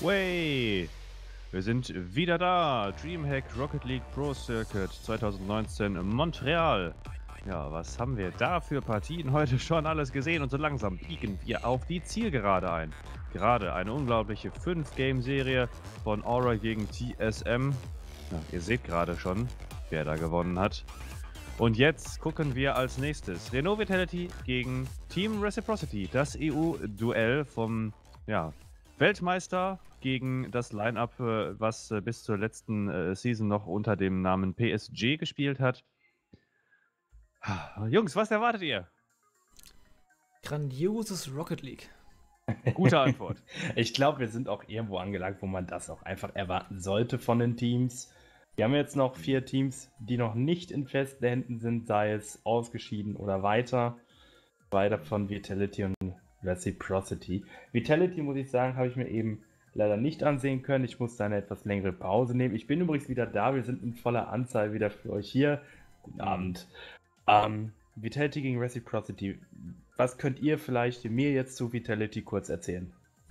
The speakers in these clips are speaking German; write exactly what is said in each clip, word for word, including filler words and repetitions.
Way! Wir sind wieder da. Dreamhack Rocket League Pro Circuit zwanzig neunzehn in Montreal. Ja, was haben wir da für Partien heute schon alles gesehen? Und so langsam biegen wir auf die Zielgerade ein. Gerade eine unglaubliche fünf Game Serie von Aura gegen T S M. Ja, ihr seht gerade schon, wer da gewonnen hat. Und jetzt gucken wir als nächstes Renault Vitality gegen Team Reciprocity. Das E U-Duell vom ja, Weltmeister gegen das Line-Up, äh, was äh, bis zur letzten äh, Season noch unter dem Namen P S G gespielt hat. Jungs, was erwartet ihr? Grandioses Rocket League. Gute Antwort. Ich glaube, wir sind auch irgendwo angelangt, wo man das auch einfach erwarten sollte von den Teams. Wir haben jetzt noch vier Teams, die noch nicht in festen Händen sind, sei es ausgeschieden oder weiter. Weiter von Vitality und Reciprocity. Vitality, muss ich sagen, habe ich mir eben leider nicht ansehen können. Ich musste eine etwas längere Pause nehmen. Ich bin übrigens wieder da. Wir sind in voller Anzahl wieder für euch hier. Guten Abend. Ähm, Vitality gegen Reciprocity. Was könnt ihr vielleicht mir jetzt zu Vitality kurz erzählen?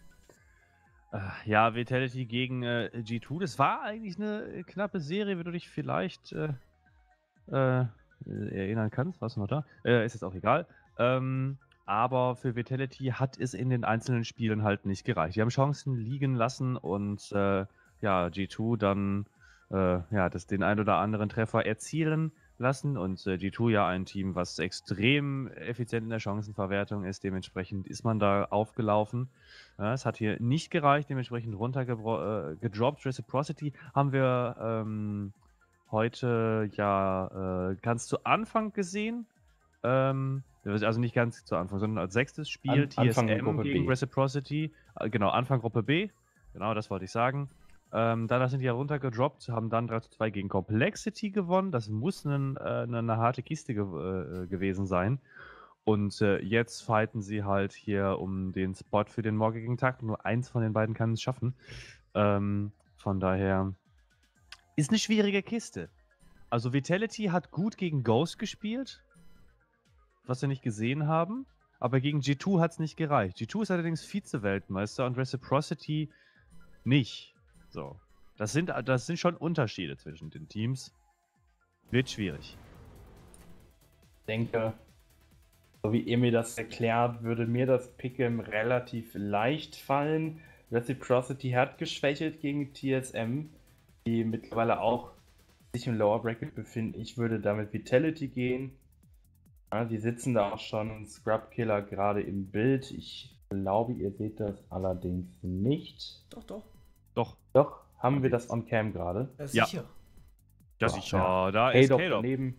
Ja, Vitality gegen äh, G zwei, das war eigentlich eine knappe Serie, wenn du dich vielleicht äh, äh, erinnern kannst. Warst du noch da? Äh, ist jetzt auch egal. Ähm, aber für Vitality hat es in den einzelnen Spielen halt nicht gereicht. Die haben Chancen liegen lassen und äh, ja, G zwei dann äh, ja, das, den ein oder anderen Treffer erzielen lassen. Und äh, G zwei ja ein Team, was extrem effizient in der Chancenverwertung ist. Dementsprechend ist man da aufgelaufen. Ja, es hat hier nicht gereicht, dementsprechend runtergedroppt. Äh, Reciprocity haben wir ähm, heute ja äh, ganz zu Anfang gesehen. Ähm, also nicht ganz zu Anfang, sondern als sechstes Spiel An, T S M Gruppe gegen B. Reciprocity. Äh, genau, Anfang Gruppe B. Genau, das wollte ich sagen. Ähm, danach sind die ja runtergedroppt, haben dann drei zu zwei gegen Complexity gewonnen. Das muss ein, äh, eine harte Kiste ge äh, gewesen sein. Und äh, jetzt fighten sie halt hier um den Spot für den morgigen Tag. Nur eins von den beiden kann es schaffen. Ähm, von daher ist eine schwierige Kiste. Also Vitality hat gut gegen Ghost gespielt, was wir nicht gesehen haben. Aber gegen G zwei hat es nicht gereicht. G zwei ist allerdings Vize-Weltmeister und Reciprocity nicht. So. Das sind, das sind schon Unterschiede zwischen den Teams. Wird schwierig. Ich denke, so wie ihr mir das erklärt, würde mir das Pick'em relativ leicht fallen. Reciprocity hat geschwächelt gegen T S M, die mittlerweile auch sich im Lower Bracket befinden. Ich würde damit Vitality gehen. Ja, die sitzen da auch schon, Scrub Killer gerade im Bild. Ich glaube, ihr seht das allerdings nicht. Doch, doch. Doch. Doch, haben wir das on cam gerade? Ja, sicher. Ja, Ja, sicher. ja. Da Hey, ist doch K-Dop. daneben.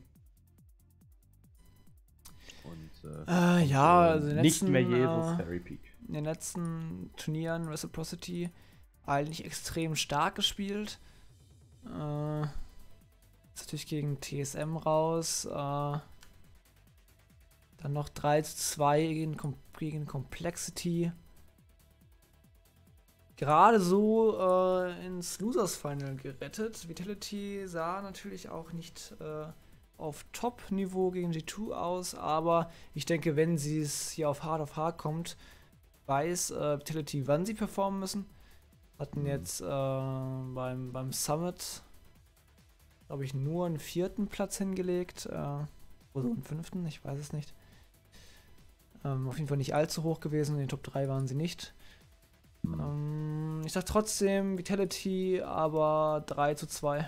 Und, äh, Äh, ja, also in den Nicht letzten, mehr Jesus, äh, Fairy Peak. in den letzten Turnieren Reciprocity eigentlich extrem stark gespielt. Äh, jetzt natürlich gegen T S M raus. Äh, dann noch drei zu zwei gegen, gegen Complexity. Gerade so äh, ins Losers Final gerettet. Vitality sah natürlich auch nicht äh, auf Top-Niveau gegen G zwei aus, aber ich denke, wenn sie es hier auf Hard of Hard kommt, weiß äh, Vitality, wann sie performen müssen. Hatten jetzt äh, beim, beim Summit, glaube ich, nur einen vierten Platz hingelegt. Äh, oder einen fünften, ich weiß es nicht. Ähm, auf jeden Fall nicht allzu hoch gewesen, in den Top drei waren sie nicht. Ähm, ich sag trotzdem Vitality, aber drei zu zwei.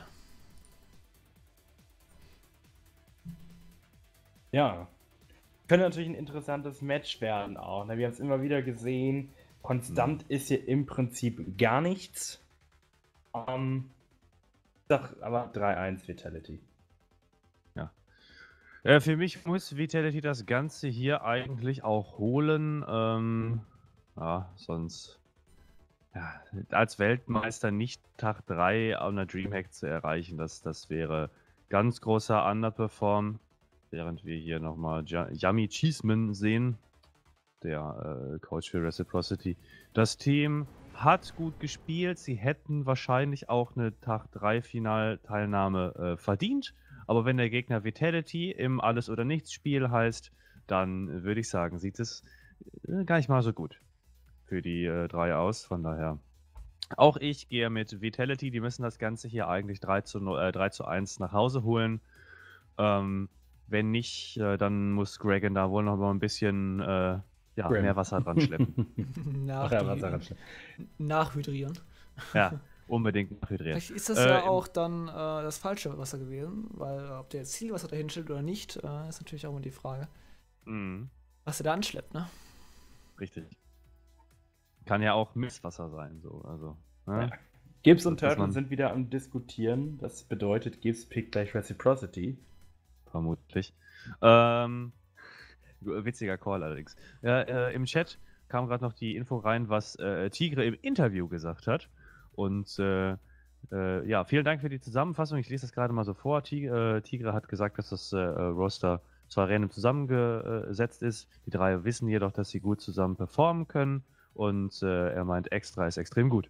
Ja. Könnte natürlich ein interessantes Match werden auch. Ne? Wir haben es immer wieder gesehen. Konstant mhm. ist hier im Prinzip gar nichts. Ähm, ich sag aber drei eins Vitality. Ja. Äh, für mich muss Vitality das Ganze hier eigentlich auch holen. Ähm, ja, sonst ja, als Weltmeister nicht Tag drei an der Dreamhack zu erreichen, das, das wäre ganz großer Underperform. Während wir hier nochmal Yami Cheeseman sehen, der äh, Coach für Reciprocity. Das Team hat gut gespielt. Sie hätten wahrscheinlich auch eine Tag drei Finalteilnahme äh, verdient. Aber wenn der Gegner Vitality im Alles-oder-Nichts-Spiel heißt, dann würde ich sagen, sieht es äh, gar nicht mal so gut für die äh, drei aus. Von daher Auch ich gehe mit Vitality. Die müssen das Ganze hier eigentlich drei zu eins nach Hause holen. Ähm, wenn nicht, äh, dann muss Gregan da wohl noch mal ein bisschen äh, ja, Grim. mehr Wasser dran schleppen. Nach Ach ja, Wasser ranschleppen. Nachhydrieren. Ja, unbedingt nachhydrieren. Vielleicht ist das Äh, ja im- auch dann äh, das falsche Wasser gewesen, weil äh, ob der jetzt Zielwasser dahin stellt oder nicht, äh, ist natürlich auch immer die Frage, Mhm, was er da anschleppt, ne? richtig. Kann ja auch Misswasser sein, so. Also, ne? Ja. Gibbs und Das muss Turtle man- sind wieder am Diskutieren. Das bedeutet, Gibbs pickt gleich Reciprocity. Vermutlich. Ähm, witziger Call allerdings. Ja, äh, im Chat kam gerade noch die Info rein, was äh, Tigre im Interview gesagt hat. Und äh, äh, ja, vielen Dank für die Zusammenfassung. Ich lese das gerade mal so vor. Tigre, äh, Tigre hat gesagt, dass das äh, Roster zwar random zusammengesetzt ist. Die drei wissen jedoch, dass sie gut zusammen performen können. Und äh, er meint, Extra ist extrem gut.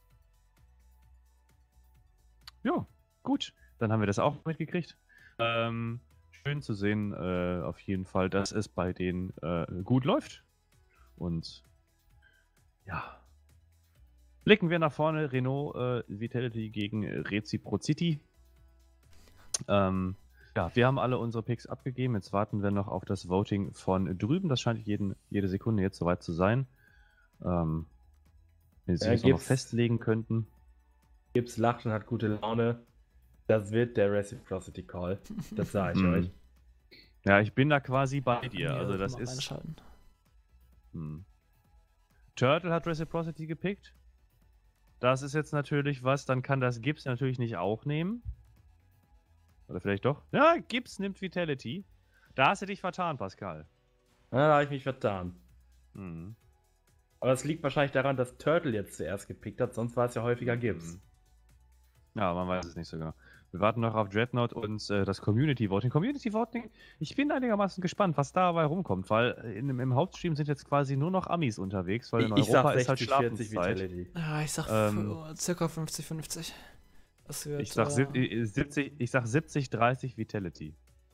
Ja, gut. Dann haben wir das auch mitgekriegt. Ähm, schön zu sehen, äh, auf jeden Fall, dass es bei denen äh, gut läuft. Und ja. Blicken wir nach vorne. Renault äh, Vitality gegen Reciprocity. Ähm, ja, wir haben alle unsere Picks abgegeben. Jetzt warten wir noch auf das Voting von drüben. Das scheint jeden, jede Sekunde jetzt soweit zu sein. Ähm, wenn Sie Ja, sich noch gibt's- festlegen könnten. Gibbs lacht und hat gute Laune. Das wird der Reciprocity Call. Das sage ich Mhm. euch. Ja, ich bin da quasi bei dir. Also Ja, das mal ist. reinschalten. Hm. Turtle hat Reciprocity gepickt. Das ist jetzt natürlich was, dann kann das Gibbs natürlich nicht auch nehmen. Oder vielleicht doch? Ja, Gibbs nimmt Vitality. Da hast du dich vertan, Pascal. Ja, da habe ich mich vertan. Hm. Aber es liegt wahrscheinlich daran, dass Turtle jetzt zuerst gepickt hat, sonst war es ja häufiger Gibbs. Mhm. Ja, man weiß es nicht so genau. Wir warten noch auf Dreadnought und äh, das Community Voting. Community Voting, ich bin einigermaßen gespannt, was dabei rumkommt, weil in, im Hauptstream sind jetzt quasi nur noch Amis unterwegs, weil in Ich, ich Europa sag ist halt sechzig vierzig Schlafenszeit. Vitality. Ja, ich sag Ähm, f- circa fünfzig fünfzig. Das wird, Ich sag, sieb- äh, äh, siebzig, ich sag siebzig dreißig Vitality.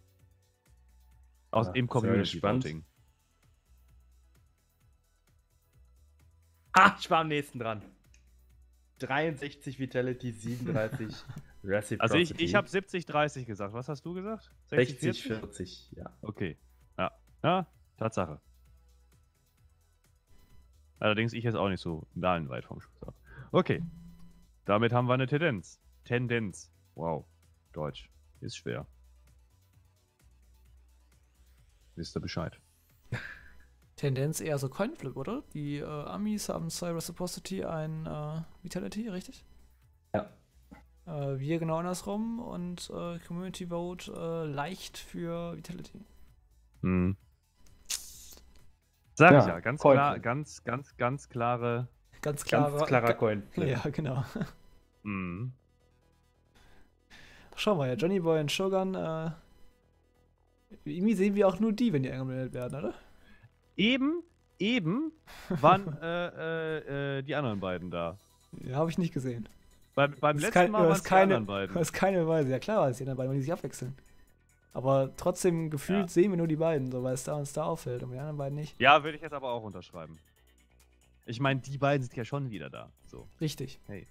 Aus Ja, dem sind wir Community gespannt. Voting. Ah, ich war am nächsten dran. dreiundsechzig Vitality, siebenunddreißig Reciprocity. Also ich, ich habe siebzig dreißig gesagt. Was hast du gesagt? sechzig vierzig, ja. Okay. Ja. Ja, Tatsache. Allerdings ich jetzt auch nicht so weit vom Schuss ab. Okay. Damit haben wir eine Tendenz. Tendenz. Wow. Deutsch. Ist schwer. Wisst ihr Bescheid. Tendenz eher so Coinflip, oder? Die äh, Amis haben zwei Reciprocity, ein äh, Vitality, richtig? Ja. Äh, wir genau andersrum und äh, Community Vote äh, leicht für Vitality. Hm. Sag Ja, ich ja. Ganz Coin klar, Flip. ganz, ganz, ganz klare. Ganz klarer, Ganz klarer ga- Coin. Ja, genau. Hm. Schauen wir ja, Johnny Boy und Shogun, äh, irgendwie sehen wir auch nur die, wenn die angemeldet werden, oder? Eben, eben waren äh, äh, äh, die anderen beiden da. Ja, habe ich nicht gesehen. Beim, beim Das ist letzten kein- Mal das waren ist es die keine- anderen beiden. Das ist keine Weise. Ja klar, es die anderen beiden, weil die sich abwechseln. Aber trotzdem gefühlt Ja. sehen wir nur die beiden, so weil es da uns da auffällt und die anderen beiden nicht. Ja, würde ich jetzt aber auch unterschreiben. Ich meine, die beiden sind ja schon wieder da. So. Richtig. Hey.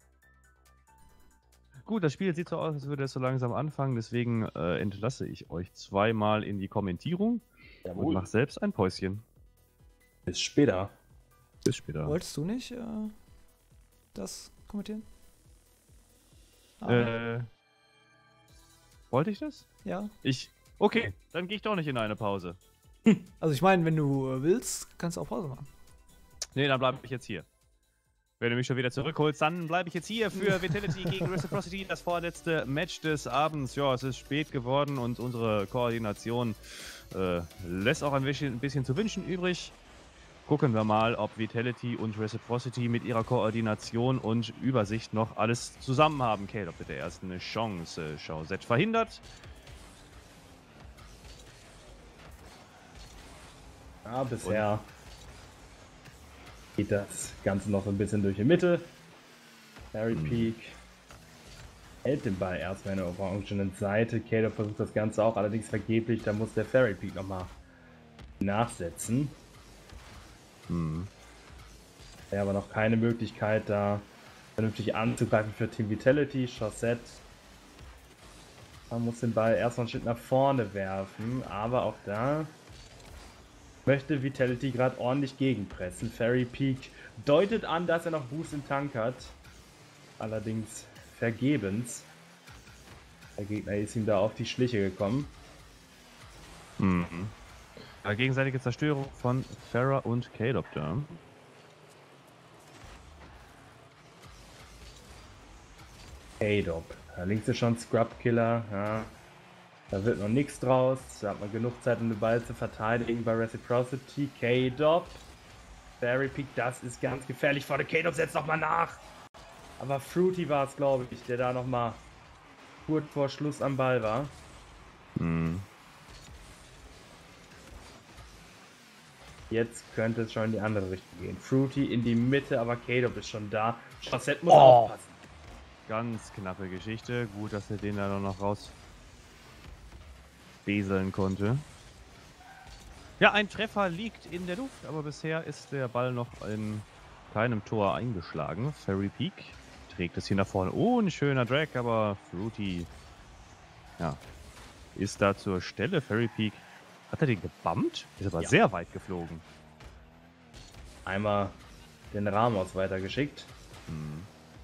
Gut, das Spiel sieht so aus, als würde es so langsam anfangen, deswegen äh, entlasse ich euch zweimal in die Kommentierung und Jawohl. mache selbst ein Päuschen. Bis später. Bis später. Wolltest du nicht äh, das kommentieren? Ah, Äh, wollte ich das? ja. Ich. Okay, dann gehe ich doch nicht in eine Pause. Also ich meine, wenn du äh, willst, kannst du auch Pause machen. Nee, dann bleibe ich jetzt hier. Wenn du mich schon wieder zurückholst, dann bleibe ich jetzt hier für Vitality gegen Reciprocity, das vorletzte Match des Abends. Ja, es ist spät geworden und unsere Koordination äh, lässt auch ein bisschen, ein bisschen zu wünschen übrig. Gucken wir mal, ob Vitality und Reciprocity mit ihrer Koordination und Übersicht noch alles zusammen haben. Caleb mit der ersten Chance. Chauset verhindert. Ja, bisher geht das Ganze noch so ein bisschen durch die Mitte. Harry Mhm. Peak hält den Ball erstmal in der orangenen Seite. Kato versucht das Ganze auch, allerdings vergeblich. Da muss der Fairy Peak nochmal nachsetzen. Hm. Ja, aber noch keine Möglichkeit, da vernünftig anzugreifen für Team Vitality. Chaussette. Man muss den Ball erstmal einen Schritt nach vorne werfen, aber auch da möchte Vitality gerade ordentlich gegenpressen. Fairy Peak deutet an, dass er noch Boost im Tank hat. Allerdings vergebens. Der Gegner ist ihm da auf die Schliche gekommen. Mhm. Gegenseitige Zerstörung von Pharah und K-Dop da. K-Dop. Da links ist schon Scrub-Killer. Ja. Da wird noch nichts draus. Da hat man genug Zeit, um den Ball zu verteidigen bei Reciprocity. K-Dop. Fairy Peak, das ist ganz gefährlich. Vor der K-Dop setzt nochmal nach. Aber Fruity war es, glaube ich, der da nochmal kurz vor Schluss am Ball war. Mhm. Jetzt könnte es schon in die andere Richtung gehen. Fruity in die Mitte, aber K-Dop ist schon da. Chaussette muss Oh. aufpassen. Ganz knappe Geschichte. Gut, dass er den da noch raus beseln konnte. Ja, ein Treffer liegt in der Luft, aber bisher ist der Ball noch in keinem Tor eingeschlagen. Fairy Peak trägt es hier nach vorne. Oh, ein schöner Drag, aber Fruity, ja, ist da zur Stelle. Fairy Peak, hat er den gebammt? Ist aber Ja. sehr weit geflogen. Einmal den Ramos weitergeschickt. Hm.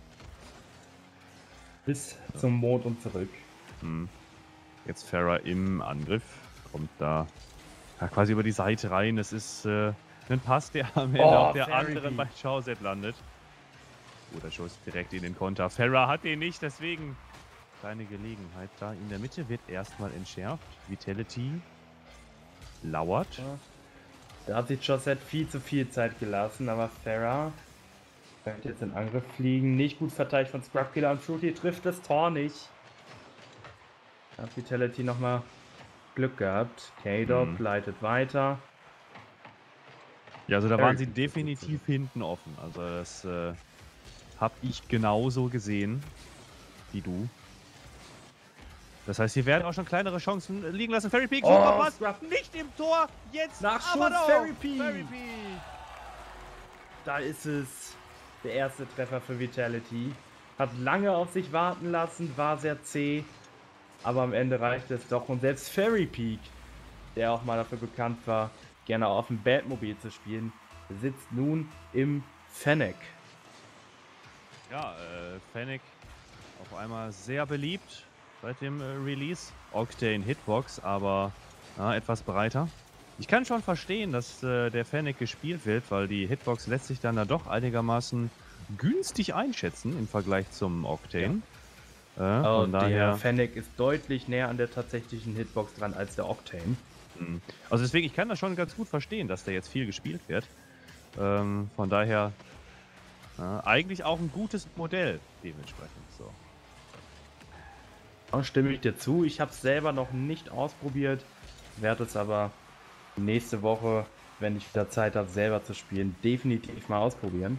Bis zum Mond und zurück. Hm. Jetzt Pharah im Angriff. Kommt da ja, quasi über die Seite rein. Es ist äh, ein Pass, der am Ende Oh, auf der Fairy anderen Peak. bei Chaussette landet. Guter Schuss direkt in den Konter. Pharah hat den nicht, deswegen kleine Gelegenheit da. In der Mitte wird erstmal entschärft. Vitality lauert. Ja. Da hat sich Chaussette viel zu viel Zeit gelassen, aber Pharah könnte jetzt in Angriff fliegen. Nicht gut verteidigt von Scrubkiller und Fruity trifft das Tor nicht. Da hat Vitality nochmal Glück gehabt. K-Dop Mhm. leitet weiter. Ja, also da Fairy waren sie Peak definitiv hinten offen. Also das äh, habe ich genauso gesehen wie du. Das heißt, hier werden auch schon kleinere Chancen liegen lassen. Fairy Peak, Oh, super Pass, Scrub. nicht im Tor, jetzt Nachschuss, aber doch. Fairy Peak. Fairy Peak. Da ist es. Der erste Treffer für Vitality. Hat lange auf sich warten lassen, war sehr zäh. Aber am Ende reichte es doch. Und selbst Fairy Peak, der auch mal dafür bekannt war, gerne auf dem Batmobil zu spielen, sitzt nun im Fennec. Ja, äh, Fennec auf einmal sehr beliebt seit dem äh, Release. Octane Hitbox, aber ja, etwas breiter. Ich kann schon verstehen, dass äh, der Fennec gespielt wird, weil die Hitbox lässt sich dann da doch einigermaßen günstig einschätzen im Vergleich zum Octane. Ja. Äh, Oh, von der daher, Fennec ist deutlich näher an der tatsächlichen Hitbox dran als der Octane. mh. Also deswegen, ich kann das schon ganz gut verstehen, dass der jetzt viel gespielt wird. Ähm, von daher ja, eigentlich auch ein gutes Modell dementsprechend. So. Da stimme ich dir zu. Ich habe es selber noch nicht ausprobiert, werde es aber nächste Woche, wenn ich wieder Zeit habe, selber zu spielen, definitiv mal ausprobieren.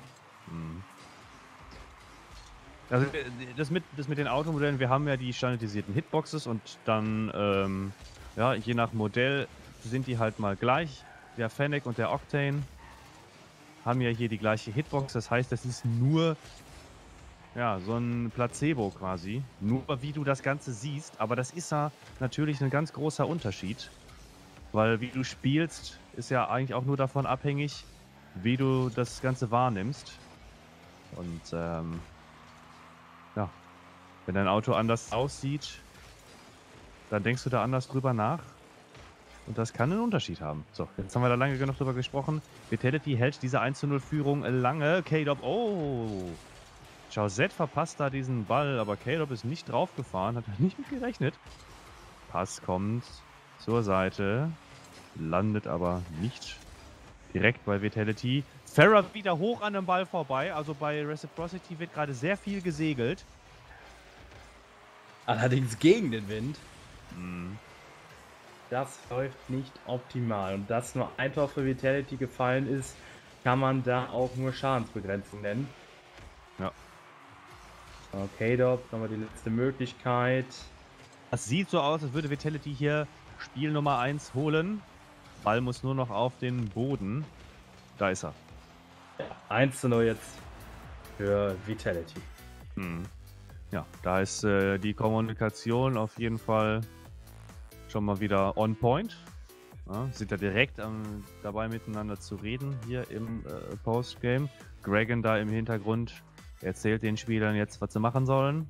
Also äh, das mit, das mit den Automodellen, wir haben ja die standardisierten Hitboxes und dann, ähm, ja, je nach Modell sind die halt mal gleich. Der Fennec und der Octane haben ja hier die gleiche Hitbox, das heißt, das ist nur, ja, so ein Placebo quasi. Nur wie du das Ganze siehst, aber das ist ja natürlich ein ganz großer Unterschied. Weil wie du spielst, ist ja eigentlich auch nur davon abhängig, wie du das Ganze wahrnimmst. Und ähm, ja, wenn dein Auto anders aussieht, dann denkst du da anders drüber nach. Und das kann einen Unterschied haben. So, jetzt haben wir da lange genug drüber gesprochen. Vitality hält diese eins zu null Führung lange. K-Dop, oh! Chaussette verpasst da diesen Ball, aber K-Dop ist nicht draufgefahren, hat nicht mit gerechnet. Pass kommt zur Seite, landet aber nicht direkt bei Vitality. Pharah wieder hoch an dem Ball vorbei, also bei Reciprocity wird gerade sehr viel gesegelt. Allerdings gegen den Wind. Mhm. Das läuft nicht optimal. Und dass nur ein Tor für Vitality gefallen ist, kann man da auch nur Schadensbegrenzung nennen. Ja. Okay, Dop, nochmal die letzte Möglichkeit. Das sieht so aus, als würde Vitality hier Spiel Nummer eins holen. Ball muss nur noch auf den Boden. Da ist er. eins zu null jetzt für Vitality. Hm. Ja, da ist äh, die Kommunikation auf jeden Fall schon mal wieder on point. Ja, sind da direkt ähm, dabei miteinander zu reden hier im äh, Postgame. Gregan da im Hintergrund erzählt den Spielern jetzt, was sie machen sollen.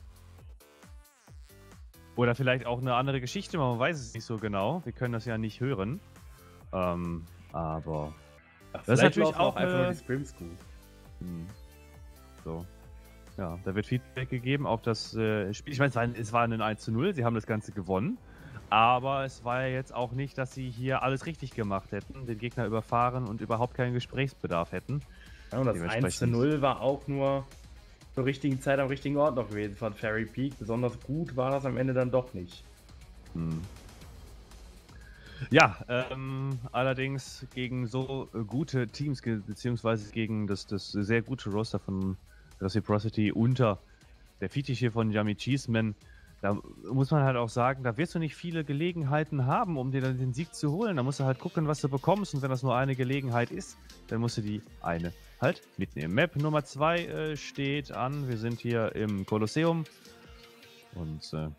Oder vielleicht auch eine andere Geschichte, man weiß es nicht so genau. Wir können das ja nicht hören. Ähm, aber Ach, das ist natürlich laufen auch einfach nur eine- die Scrims gut. Hm. So. Ja, da wird Feedback gegeben auf das äh, Spiel. Ich meine, es war, ein- es war ein eins zu null, sie haben das Ganze gewonnen. Aber es war ja jetzt auch nicht, dass sie hier alles richtig gemacht hätten, den Gegner überfahren und überhaupt keinen Gesprächsbedarf hätten. Ja, und das Dementsprechend- eins zu null war auch nur zur richtigen Zeit am richtigen Ort noch gewesen von Fairy Peak. Besonders gut war das am Ende dann doch nicht. Hm. Ja, ähm, allerdings gegen so äh, gute Teams, ge- beziehungsweise gegen das, das sehr gute Roster von Reciprocity unter der Fetisch hier von Yummy Cheeseman, da muss man halt auch sagen, da wirst du nicht viele Gelegenheiten haben, um dir dann den Sieg zu holen. Da musst du halt gucken, was du bekommst. Und wenn das nur eine Gelegenheit ist, dann musst du die eine halt mitnehmen. Map Nummer zwei äh, steht an. Wir sind hier im Kolosseum. Und äh,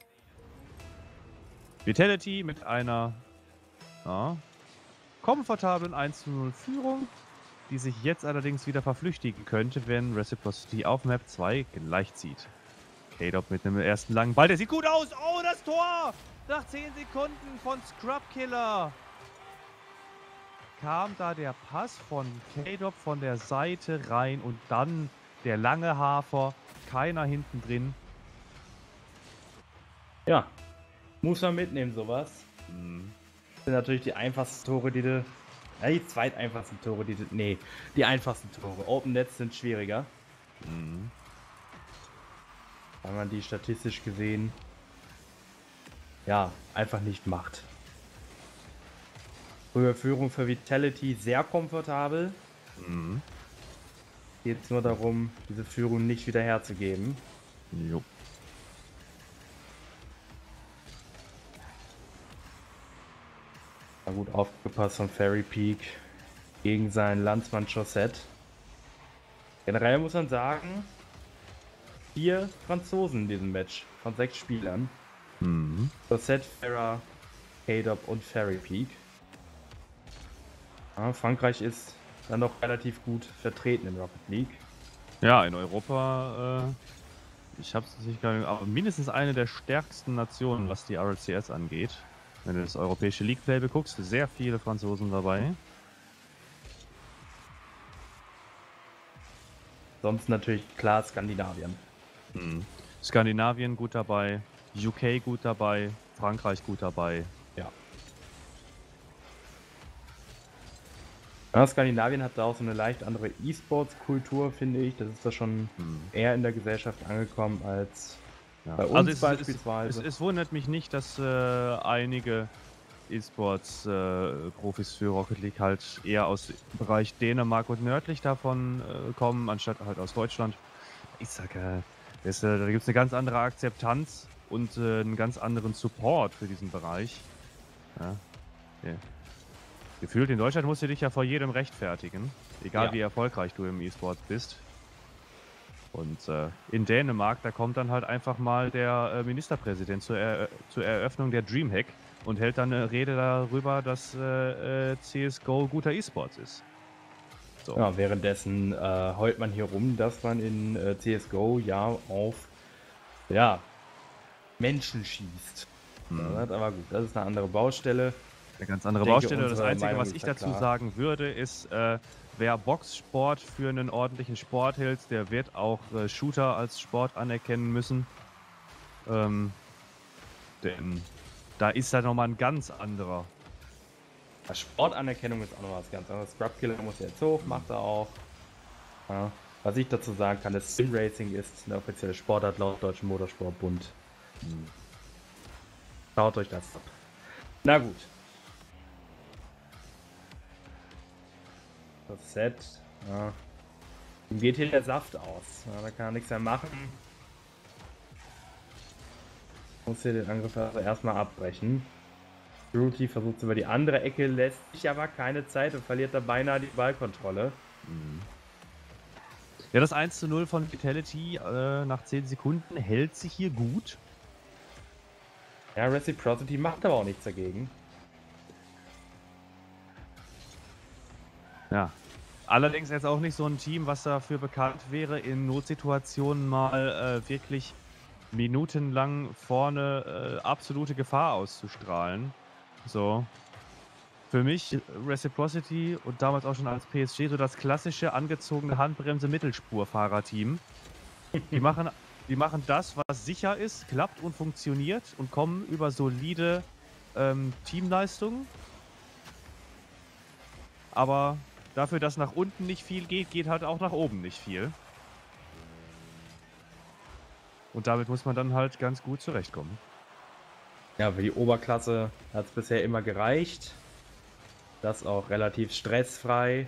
Vitality mit einer ja, komfortablen eins zu null Führung, die sich jetzt allerdings wieder verflüchtigen könnte, wenn Reciprocity auf Map zwei gleichzieht. K-Dop mit einem ersten langen Ball, der sieht gut aus. Oh, das Tor! Nach zehn Sekunden von Scrub Killer. Kam da der Pass von K-Dop von der Seite rein und dann der lange Hafer, keiner hinten drin. Ja, muss man mitnehmen, sowas. Hm. Das sind natürlich die einfachsten Tore, die du. Ja, die zweiteinfachsten Tore, die du. Nee, die einfachsten Tore. Open Nets sind schwieriger. Hm. Weil man die statistisch gesehen ja einfach nicht macht. Frühe Führung für Vitality sehr komfortabel. Hm. Geht es nur darum, diese Führung nicht wieder herzugeben. Jo. War gut aufgepasst von Fairy Peak gegen seinen Landsmann Chaussette. Generell muss man sagen, vier Franzosen in diesem Match von sechs Spielern. Hm. Chaussette, Farah, K-Dop und Fairy Peak. Ja, Frankreich ist dann noch relativ gut vertreten in Rocket League. Ja, in Europa, äh, ich hab's nicht gar nicht, aber mindestens eine der stärksten Nationen, was die R L C S angeht. Wenn du das europäische League Play beguckst, sehr viele Franzosen dabei. Sonst natürlich klar Skandinavien. Hm. Skandinavien gut dabei, U K gut dabei, Frankreich gut dabei. Ja. Ja, Skandinavien hat da auch so eine leicht andere E-Sports-Kultur, finde ich. Das ist da schon Hm. eher in der Gesellschaft angekommen als Ja. bei uns Also es, es, beispielsweise. es, es wundert mich nicht, dass äh, einige E-Sports-Profis für Rocket League halt eher aus dem Bereich Dänemark und nördlich davon äh, kommen, anstatt halt aus Deutschland. Ich sag, äh, das, äh, da gibt es eine ganz andere Akzeptanz und äh, einen ganz anderen Support für diesen Bereich. Ja. Ja. Gefühlt in Deutschland musst du dich ja vor jedem rechtfertigen, egal Ja. wie erfolgreich du im E-Sport bist. Und äh, in Dänemark, da kommt dann halt einfach mal der äh, Ministerpräsident zur, er zur Eröffnung der Dreamhack und hält dann eine Rede darüber, dass äh, äh, C S G O guter E-Sports ist. So. Ja, währenddessen äh, heult man hier rum, dass man in äh, C S G O ja auf ja, Menschen schießt. Hm. Ja, aber gut, das ist eine andere Baustelle. Eine ganz andere Ich denke, Baustelle. Das unsere Einzige, Meinung was ist ich da dazu klar. sagen würde, ist, äh, wer Boxsport für einen ordentlichen Sport hält, der wird auch äh, Shooter als Sport anerkennen müssen. Ähm, denn da ist da nochmal ein ganz anderer. Ja, Sportanerkennung ist auch noch was ganz anderes. Scrub Killer muss jetzt hoch, macht er auch. Ja, was ich dazu sagen kann, das Sim Racing ist eine offizielle Sportart laut Deutschen Motorsportbund. Hm. Schaut euch das ab. Na gut. Das Set. Ja. Ihm geht hier der Saft aus. Ja, da kann er nichts mehr machen. Muss hier den Angriff also erstmal abbrechen. Ruti versucht es über die andere Ecke, lässt sich aber keine Zeit und verliert da beinahe die Ballkontrolle. Ja, das eins zu null von Vitality äh, nach zehn Sekunden hält sich hier gut. Ja, Reciprocity macht aber auch nichts dagegen. Ja. Allerdings jetzt auch nicht so ein Team, was dafür bekannt wäre, in Notsituationen mal äh, wirklich minutenlang vorne äh, absolute Gefahr auszustrahlen. So. Für mich Reciprocity und damals auch schon als P S G so das klassische angezogene Handbremse-Mittelspur-Fahrerteam. Die machen, die machen das, was sicher ist, klappt und funktioniert und kommen über solide ähm, Teamleistungen. Aber dafür, dass nach unten nicht viel geht, geht halt auch nach oben nicht viel. Und damit muss man dann halt ganz gut zurechtkommen. Ja, für die Oberklasse hat es bisher immer gereicht. Das auch relativ stressfrei.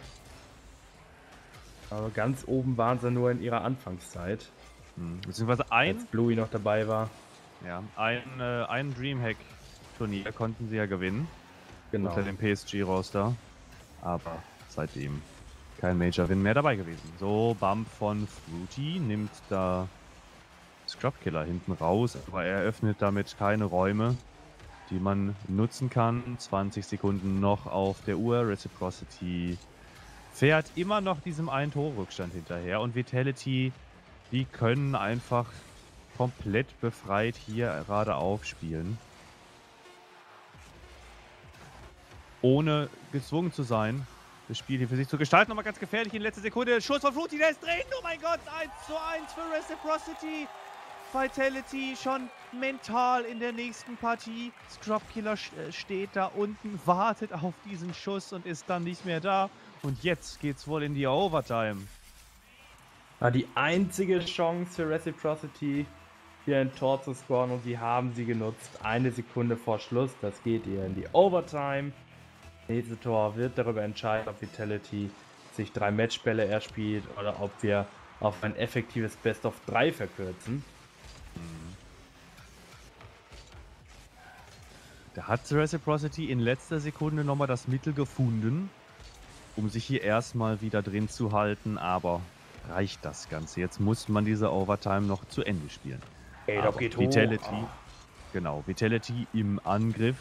Aber ganz oben waren sie nur in ihrer Anfangszeit. Hm. Beziehungsweise ein, als Bluey noch dabei war. ja, ein, äh, ein Dreamhack-Turnier konnten sie ja gewinnen. Genau. Unter dem P S G-Roster. Aber seitdem kein Major-Win mehr dabei gewesen. So, Bump von Fruity nimmt da Scrubkiller hinten raus, aber er öffnet damit keine Räume, die man nutzen kann. zwanzig Sekunden noch auf der Uhr. Reciprocity fährt immer noch diesem einen Torrückstand hinterher. Und Vitality, die können einfach komplett befreit hier gerade aufspielen. Ohne gezwungen zu sein, das Spiel hier für sich zu gestalten. Nochmal ganz gefährlich in letzter Sekunde. Schuss von Fruity, der ist drin. Oh mein Gott, eins zu eins für Reciprocity. Vitality schon mental in der nächsten Partie. Scrubkiller steht da unten, wartet auf diesen Schuss und ist dann nicht mehr da. Und jetzt geht's wohl in die Overtime. War die einzige Chance für Reciprocity, hier ein Tor zu scoren, und sie haben sie genutzt. Eine Sekunde vor Schluss, das geht ihr in die Overtime. Nächste Tor wird darüber entscheiden, ob Vitality sich drei Matchbälle erspielt oder ob wir auf ein effektives Best of drei verkürzen. Da hat Reciprocity in letzter Sekunde nochmal das Mittel gefunden, um sich hier erstmal wieder drin zu halten, aber reicht das Ganze? Jetzt muss man diese Overtime noch zu Ende spielen. Ey, aber doch geht Vitality, hoch. genau, Vitality im Angriff.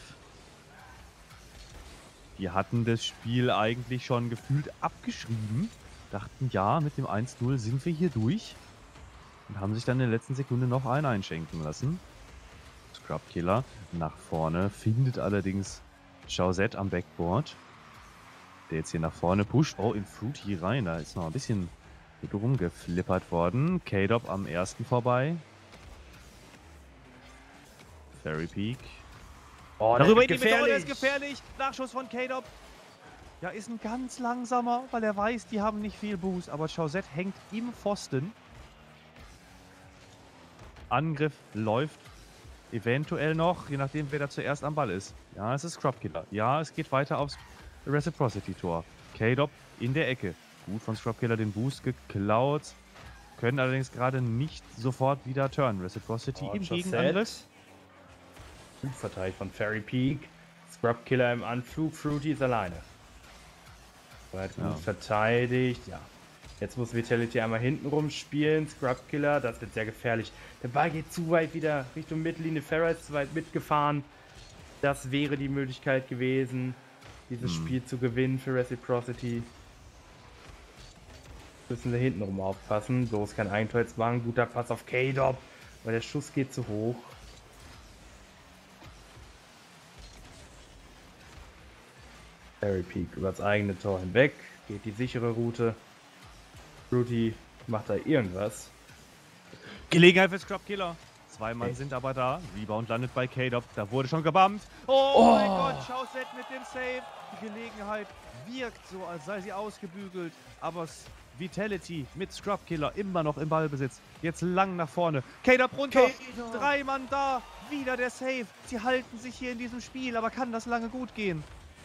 Die hatten das Spiel eigentlich schon gefühlt abgeschrieben, dachten, ja, mit dem eins null sind wir hier durch und haben sich dann in der letzten Sekunde noch einen einschenken lassen. Scrubkiller nach vorne, findet allerdings Chaussette am Backboard, der jetzt hier nach vorne pusht. Oh, in Fruity rein, da ist noch ein bisschen rumgeflippert worden. K-Dop am ersten vorbei. Fairy Peak. Oh, Darüber in in die Mitte, der ist gefährlich. Nachschuss von K-Dop. Ja, ist ein ganz langsamer, weil er weiß, die haben nicht viel Boost, aber Chaussette hängt im Pfosten. Angriff läuft eventuell noch, je nachdem, wer da zuerst am Ball ist. Ja, es ist Scrubkiller. Ja, es geht weiter aufs Reciprocity-Tor. K-Dop in der Ecke. Gut von Scrubkiller den Boost geklaut. Können allerdings gerade nicht sofort wieder turnen. Reciprocity Oh, im Chaussette. Gegenangriff. Gut verteidigt von Fairy Peak. Scrubkiller im Anflug. Fruity ist alleine. Weit gut Ja. verteidigt. Ja. Jetzt muss Vitality einmal hinten rumspielen. Scrubkiller, das wird sehr gefährlich. Der Ball geht zu weit wieder Richtung Mittellinie. Farah ist zu weit mitgefahren. Das wäre die Möglichkeit gewesen, dieses Hm. Spiel zu gewinnen für Reciprocity. Müssen wir hinten rum aufpassen. So ist kein Eigentor jetzt machen. Guter Pass auf K-Dop, weil der Schuss geht zu hoch. Fairy Peak über das eigene Tor hinweg. Geht die sichere Route. Fruity macht da irgendwas. Gelegenheit für Scrubkiller. Zwei Mann Okay. sind aber da. Rebound landet bei K-Dop. Da wurde schon gebammt. Oh, mein Gott, Chaussette mit dem Save. Die Gelegenheit wirkt so, als sei sie ausgebügelt. Aber s- Vitality mit Scrubkiller immer noch im Ballbesitz. Jetzt lang nach vorne. K-Dop runter. K-Dop. Drei Mann da. Wieder der Save. Sie halten sich hier in diesem Spiel, aber kann das lange gut gehen?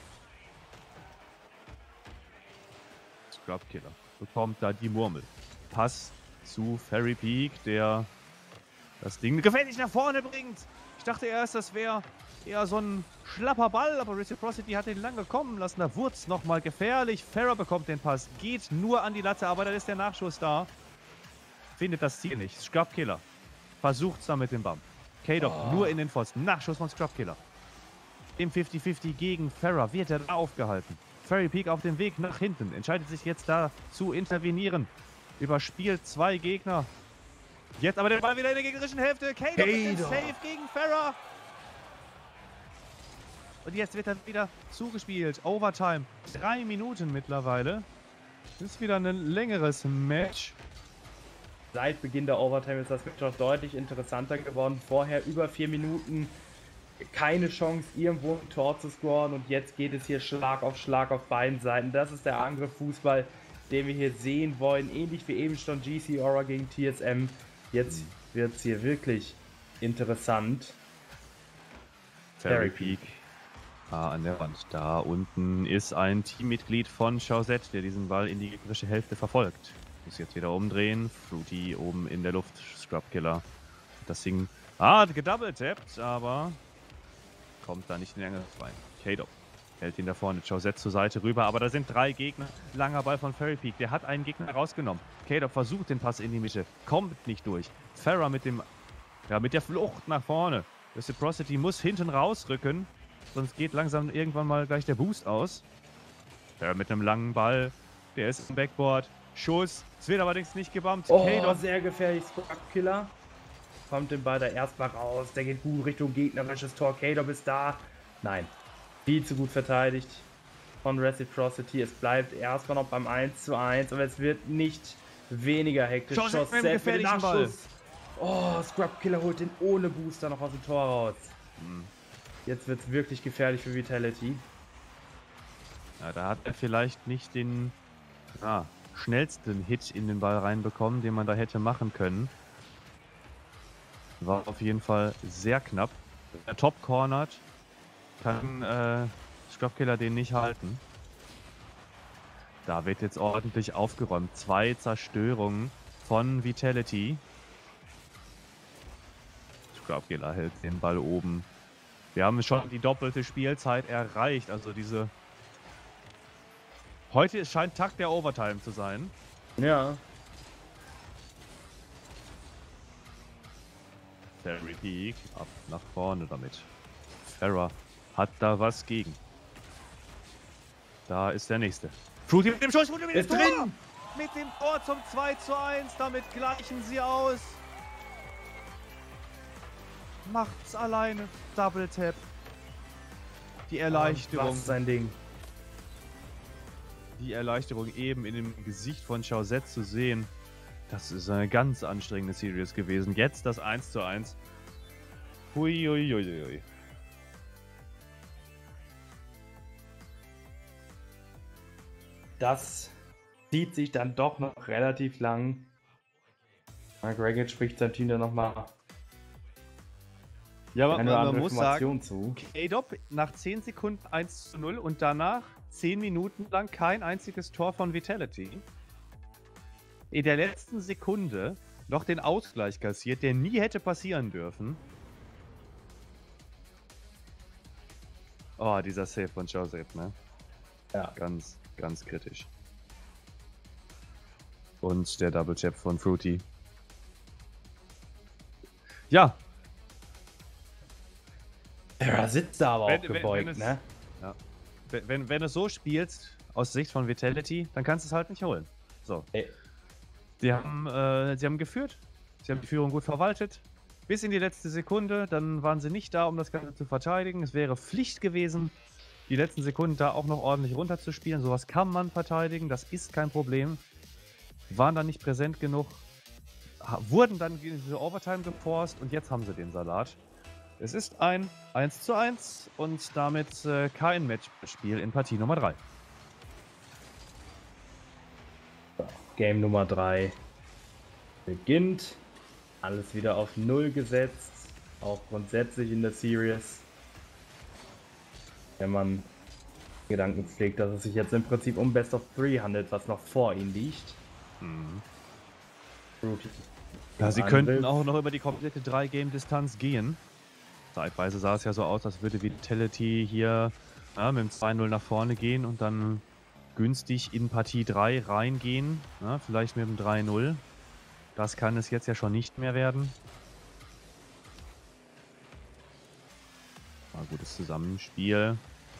Scrubkiller bekommt da die Murmel. Pass zu Fairy Peak, der das Ding gefährlich nach vorne bringt. Ich dachte erst, das wäre eher so ein schlapper Ball, aber Reciprocity hat ihn lange kommen lassen. Da wurde es nochmal gefährlich. Farah bekommt den Pass, geht nur an die Latte, aber da ist der Nachschuss da. findet das Ziel nicht. Scrub Killer versucht's dann mit dem Bump. K-Dog Oh. nur in den Pfosten. Nachschuss von Scrub Killer. Im fünfzig fünfzig gegen Farah wird er da aufgehalten. Fairy Peak auf dem Weg nach hinten. Entscheidet sich jetzt da zu intervenieren. Überspielt zwei Gegner. Jetzt aber der Ball wieder in der gegnerischen Hälfte. K-Dog ist safe gegen Farah. Und jetzt wird er wieder zugespielt. Overtime. Drei Minuten mittlerweile. Ist wieder ein längeres Match. Seit Beginn der Overtime ist das Match auch deutlich interessanter geworden. Vorher über vier Minuten keine Chance, irgendwo ein Tor zu scoren. Und jetzt geht es hier Schlag auf Schlag auf beiden Seiten. Das ist der Angriff-Fußball, den wir hier sehen wollen. Ähnlich wie eben schon G C Aura gegen T S M. Jetzt wird es hier wirklich interessant. Fairy Peak. Ah, an der Wand. Da unten ist ein Teammitglied von Chauset, der diesen Ball in die gegnerische Hälfte verfolgt. Muss jetzt wieder umdrehen. Fruity oben in der Luft. Scrub Killer. Das Ding. Ah, gedouble-tappt, aber kommt da nicht in den Angriff rein. K-Dog hält ihn da vorne. Chauset zur Seite rüber, aber da sind drei Gegner. Langer Ball von Fairy Peak. Der hat einen Gegner rausgenommen. K-Dog versucht den Pass in die Mitte. Kommt nicht durch. Farah mit dem. Ja, mit der Flucht nach vorne. Reciprocity muss hinten rausrücken. Sonst geht langsam irgendwann mal gleich der Boost aus. Ja, mit einem langen Ball. Der ist im Backboard. Schuss. Es wird allerdings nicht gebammt. Oh, K-Dog. sehr gefährlich. Scrub Killer. Kommt den Ball da erstmal raus. Der geht gut Richtung gegnerisches Tor. K-Dog ist da. Nein. Viel zu gut verteidigt von Reciprocity. Es bleibt erstmal noch beim eins zu eins. Aber es wird nicht weniger hektisch. Schuss mit einem gefährlichen Ball. Oh, Scrub Killer holt den ohne Booster noch aus dem Tor raus. Hm. Jetzt wird es wirklich gefährlich für Vitality. Ja, da hat er vielleicht nicht den ah, schnellsten Hit in den Ball reinbekommen, den man da hätte machen können. War auf jeden Fall sehr knapp. Der Top cornert, kann äh, Scrub Killer den nicht halten. Da wird jetzt ordentlich aufgeräumt. Zwei Zerstörungen von Vitality. Scrub Killer hält den Ball oben. Wir haben schon die doppelte Spielzeit erreicht. Also diese... Heute scheint Tag der Overtime zu sein. Ja. Fairy Peak ab nach vorne damit. Farah hat da was gegen. Da ist der nächste. Fruity mit dem Schuss, Fruity mit dem Ist Tor! drin! Mit dem Tor zum zwei zu eins. Damit gleichen sie aus. Macht's alleine. Double Tap. Die Erleichterung. Was ist sein Ding? Die Erleichterung eben in dem Gesicht von Chauset zu sehen. Das ist eine ganz anstrengende Series gewesen. Jetzt das eins zu eins. Hui, hui, hui, hui. Das zieht sich dann doch noch relativ lang. Mark Raggett spricht sein Team dann nochmal Ja, aber eine oder man andere muss sagen, Information zu. K-Dop nach zehn Sekunden eins zu null und danach zehn Minuten lang kein einziges Tor von Vitality. In der letzten Sekunde noch den Ausgleich kassiert, der nie hätte passieren dürfen. Oh, dieser Save von Joseph, ne? Ja. Ganz, ganz kritisch. Und der Double Tap von Fruity. Ja. Er sitzt da aber Wenn- auch wenn- gebeugt, wenn es- ne? Wenn, wenn, wenn du so spielst, aus Sicht von Vitality, dann kannst du es halt nicht holen. So. Ey. Sie haben, äh, sie haben geführt. Sie haben die Führung gut verwaltet. Bis in die letzte Sekunde. Dann waren sie nicht da, um das Ganze zu verteidigen. Es wäre Pflicht gewesen, die letzten Sekunden da auch noch ordentlich runterzuspielen. Sowas kann man verteidigen. Das ist kein Problem. Waren dann nicht präsent genug. ha- Wurden dann in diese Overtime geforst. Und jetzt haben sie den Salat. Es ist ein eins zu eins und damit äh, kein Matchspiel in Partie Nummer drei. Game Nummer drei beginnt. Alles wieder auf null gesetzt. Auch grundsätzlich in der Series. Wenn man Gedanken pflegt, dass es sich jetzt im Prinzip um Best of Three handelt, was noch vor ihnen liegt. Mhm. Fruity. Ja, sie Im könnten Angriff. auch noch über die komplette drei Game Distanz gehen. Zeitweise sah es ja so aus, als würde Vitality hier ja, mit dem zwei null nach vorne gehen und dann günstig in Partie drei reingehen. Ja, vielleicht mit dem drei null. Das kann es jetzt ja schon nicht mehr werden. War gutes Zusammenspiel.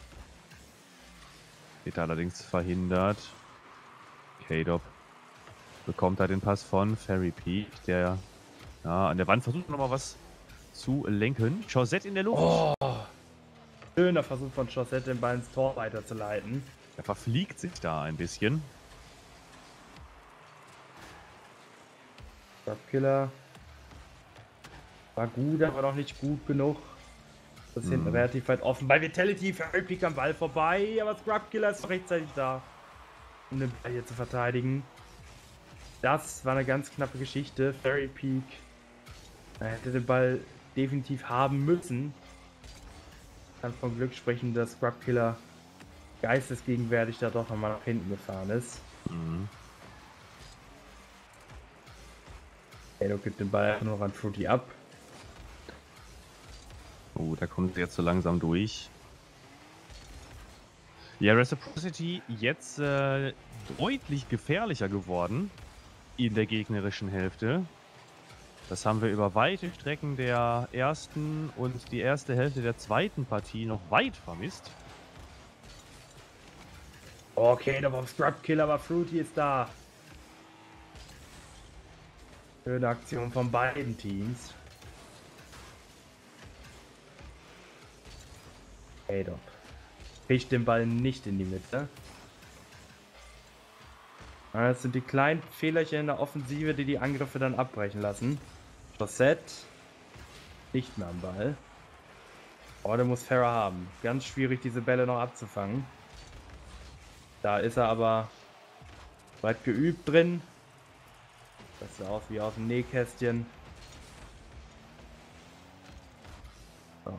Wird allerdings verhindert. K-Dop bekommt da den Pass von Fairy Peak, der ja, an der Wand versucht nochmal was zu lenken. Chaussette in der Luft. Oh, schöner Versuch von Chaussette, den Ball ins Tor weiterzuleiten. Er verfliegt sich da ein bisschen. Scrubkiller war gut, aber noch nicht gut genug. Das ist hinten Mhm. relativ weit offen. Bei Vitality, Fairy Peak am Ball vorbei, aber Scrubkiller ist noch rechtzeitig da, um den Ball hier zu verteidigen. Das war eine ganz knappe Geschichte. Fairy Peak er hätte den Ball definitiv haben müssen. Kann von Glück sprechen, dass Scrubkiller geistesgegenwärtig da doch nochmal nach hinten gefahren ist. Mhm. Halo gibt den Ball einfach noch an Fruity ab. Oh, da kommt er jetzt so langsam durch. Ja, Reciprocity jetzt äh, deutlich gefährlicher geworden in der gegnerischen Hälfte. Das haben wir über weite Strecken der ersten und die erste Hälfte der zweiten Partie noch weit vermisst. Okay, da war Scrubkiller, aber Fruity ist da. Schöne Aktion von beiden Teams. K-Dop kriegt den Ball nicht in die Mitte. Das sind die kleinen Fehlerchen in der Offensive, die die Angriffe dann abbrechen lassen. Chaussette nicht mehr am Ball. Oh, der muss Farah haben. Ganz schwierig, diese Bälle noch abzufangen. Da ist er aber weit geübt drin. Das sah aus wie aus dem Nähkästchen. So.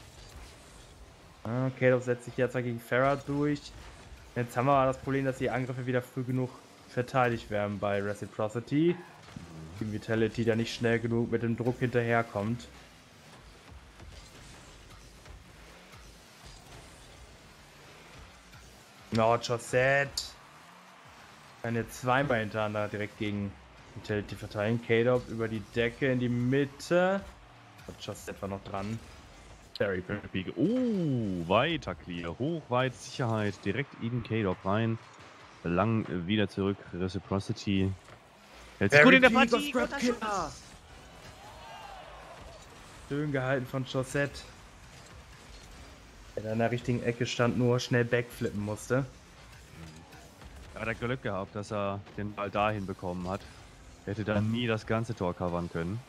Okay, das setzt sich jetzt gegen Farah durch. Jetzt haben wir aber das Problem, dass die Angriffe wieder früh genug verteidigt werden bei Reciprocity. Die Vitality da nicht schnell genug mit dem Druck hinterherkommt. Oh, Chaussette. Kann jetzt zweimal hintereinander direkt gegen Vitality verteilen. K-Dop über die Decke in die Mitte. Und Chaussette war noch dran. Fairy Peak. Oh, weiter clear. Hoch, weit, Sicherheit. Direkt in K-Dop rein. Lang wieder zurück. Reciprocity. Hält sich gut in der Partie. Guter Schuss. Schön gehalten von Chaussette. Der in der richtigen Ecke stand, nur schnell backflippen musste. Er hat Glück gehabt, dass er den Ball dahin bekommen hat. Hätte dann nie das ganze Tor covern können.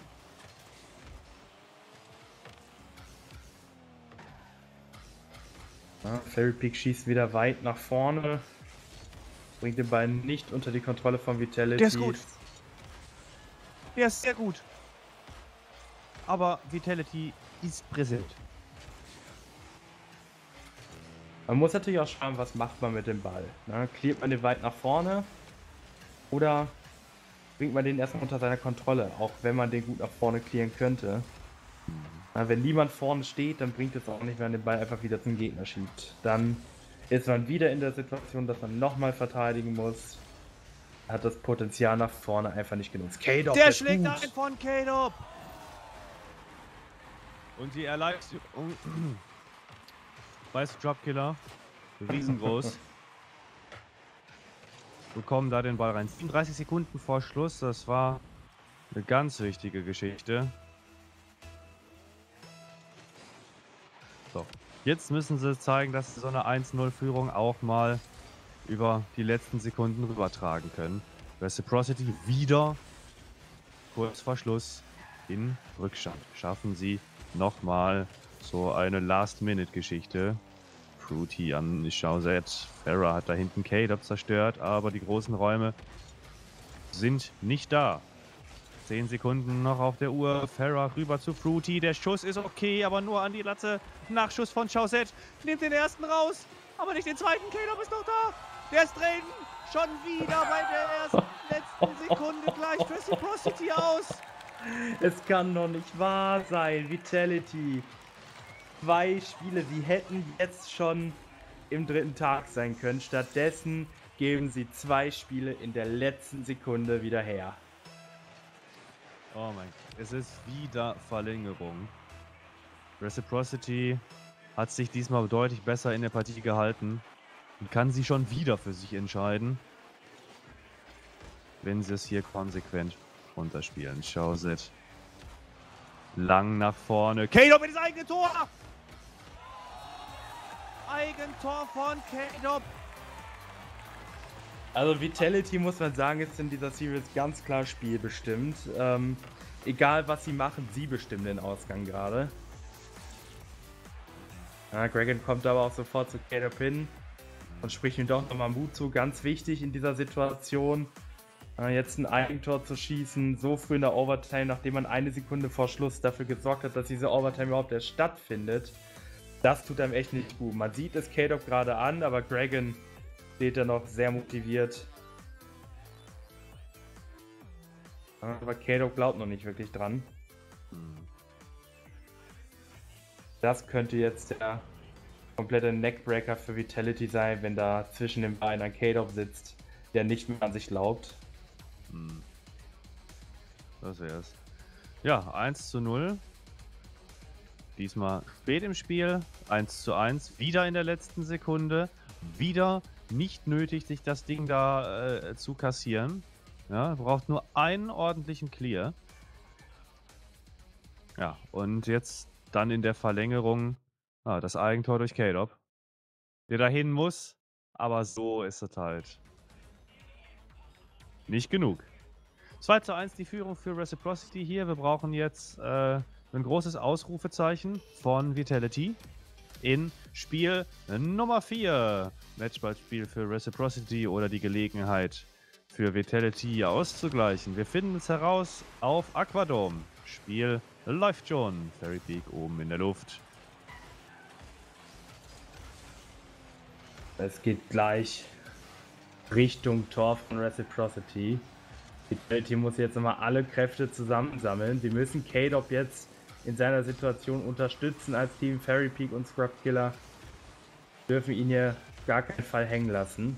Ja, Fairy Peak schießt wieder weit nach vorne. Bringt den Ball nicht unter die Kontrolle von Vitality. Der ist gut. Der ist sehr gut. Aber Vitality ist präsent. Man muss natürlich auch schauen, was macht man mit dem Ball. Ne? Cleart man den weit nach vorne oder bringt man den erstmal unter seiner Kontrolle, auch wenn man den gut nach vorne clearen könnte. Na, wenn niemand vorne steht, dann bringt es auch nicht, wenn man den Ball einfach wieder zum Gegner schiebt. Dann ist man wieder in der Situation, dass man nochmal verteidigen muss. Hat das Potenzial nach vorne einfach nicht genutzt. K-Dop Der ist schlägt gut. ein von K-Dop. Und die Erleichterung bei Scrubkiller, riesengroß. Bekommen da den Ball rein. siebenunddreißig Sekunden vor Schluss, das war eine ganz wichtige Geschichte. So, jetzt müssen sie zeigen, dass sie so eine eins null Führung auch mal über die letzten Sekunden rübertragen können. Reciprocity wieder kurz vor Schluss in Rückstand. Schaffen sie nochmal so eine Last-Minute-Geschichte. Fruity an Chaussette. Farah hat da hinten K-Dop zerstört, aber die großen Räume sind nicht da. zehn Sekunden noch auf der Uhr. Farah rüber zu Fruity. Der Schuss ist okay, aber nur an die Latte. Nachschuss von Chaussette. Nimmt den ersten raus, aber nicht den zweiten. K-Dop ist noch da. Der ist drin. Schon wieder bei der ersten, letzten Sekunde gleicht Reciprocity aus. Es kann doch nicht wahr sein. Vitality. Zwei Spiele, sie hätten jetzt schon im dritten Tag sein können. Stattdessen geben sie zwei Spiele in der letzten Sekunde wieder her. Oh mein Gott, es ist wieder Verlängerung. Reciprocity hat sich diesmal deutlich besser in der Partie gehalten und kann sie schon wieder für sich entscheiden, wenn sie es hier konsequent runterspielen. Chauset lang nach vorne. K-Dop in das eigene Tor! Eigentor von K-Dop! Also Vitality, muss man sagen, ist in dieser Series ganz klar spielbestimmt. Ähm, egal was sie machen, sie bestimmen den Ausgang gerade. Ja, Gregan kommt aber auch sofort zu K-Dop hin und spricht ihm doch nochmal Mut zu. Ganz wichtig in dieser Situation, äh, jetzt ein Eigentor zu schießen, so früh in der Overtime, nachdem man eine Sekunde vor Schluss dafür gesorgt hat, dass diese Overtime überhaupt erst stattfindet. Das tut einem echt nicht gut. Man sieht es K-Dop gerade an, aber Gregan steht da noch sehr motiviert. Aber K-Dop glaubt noch nicht wirklich dran. Das könnte jetzt der komplette Neckbreaker für Vitality sein, wenn da zwischen den Beinen ein K-Dop sitzt, der nicht mehr an sich glaubt. Hm. Das wär's. Ja, eins zu null. Diesmal spät im Spiel. eins zu eins. Wieder in der letzten Sekunde. Wieder nicht nötig, sich das Ding da äh, zu kassieren. Ja, braucht nur einen ordentlichen Clear. Ja, und jetzt dann in der Verlängerung ah, das Eigentor durch K-Dop, der dahin muss, aber so ist es halt nicht genug. zwei zu eins die Führung für Reciprocity hier. Wir brauchen jetzt äh, ein großes Ausrufezeichen von Vitality in Spiel Nummer vier. Matchballspiel für Reciprocity oder die Gelegenheit für Vitality auszugleichen. Wir finden es heraus auf Aquadome. Spiel läuft schon. Fairy Peak oben in der Luft. Es geht gleich Richtung Tor von Reciprocity. Vitality muss jetzt nochmal alle Kräfte zusammensammeln. Wir müssen K-Dop jetzt in seiner Situation unterstützen als Team. Fairy Peak und Scrub Killer dürfen ihn hier gar keinen Fall hängen lassen.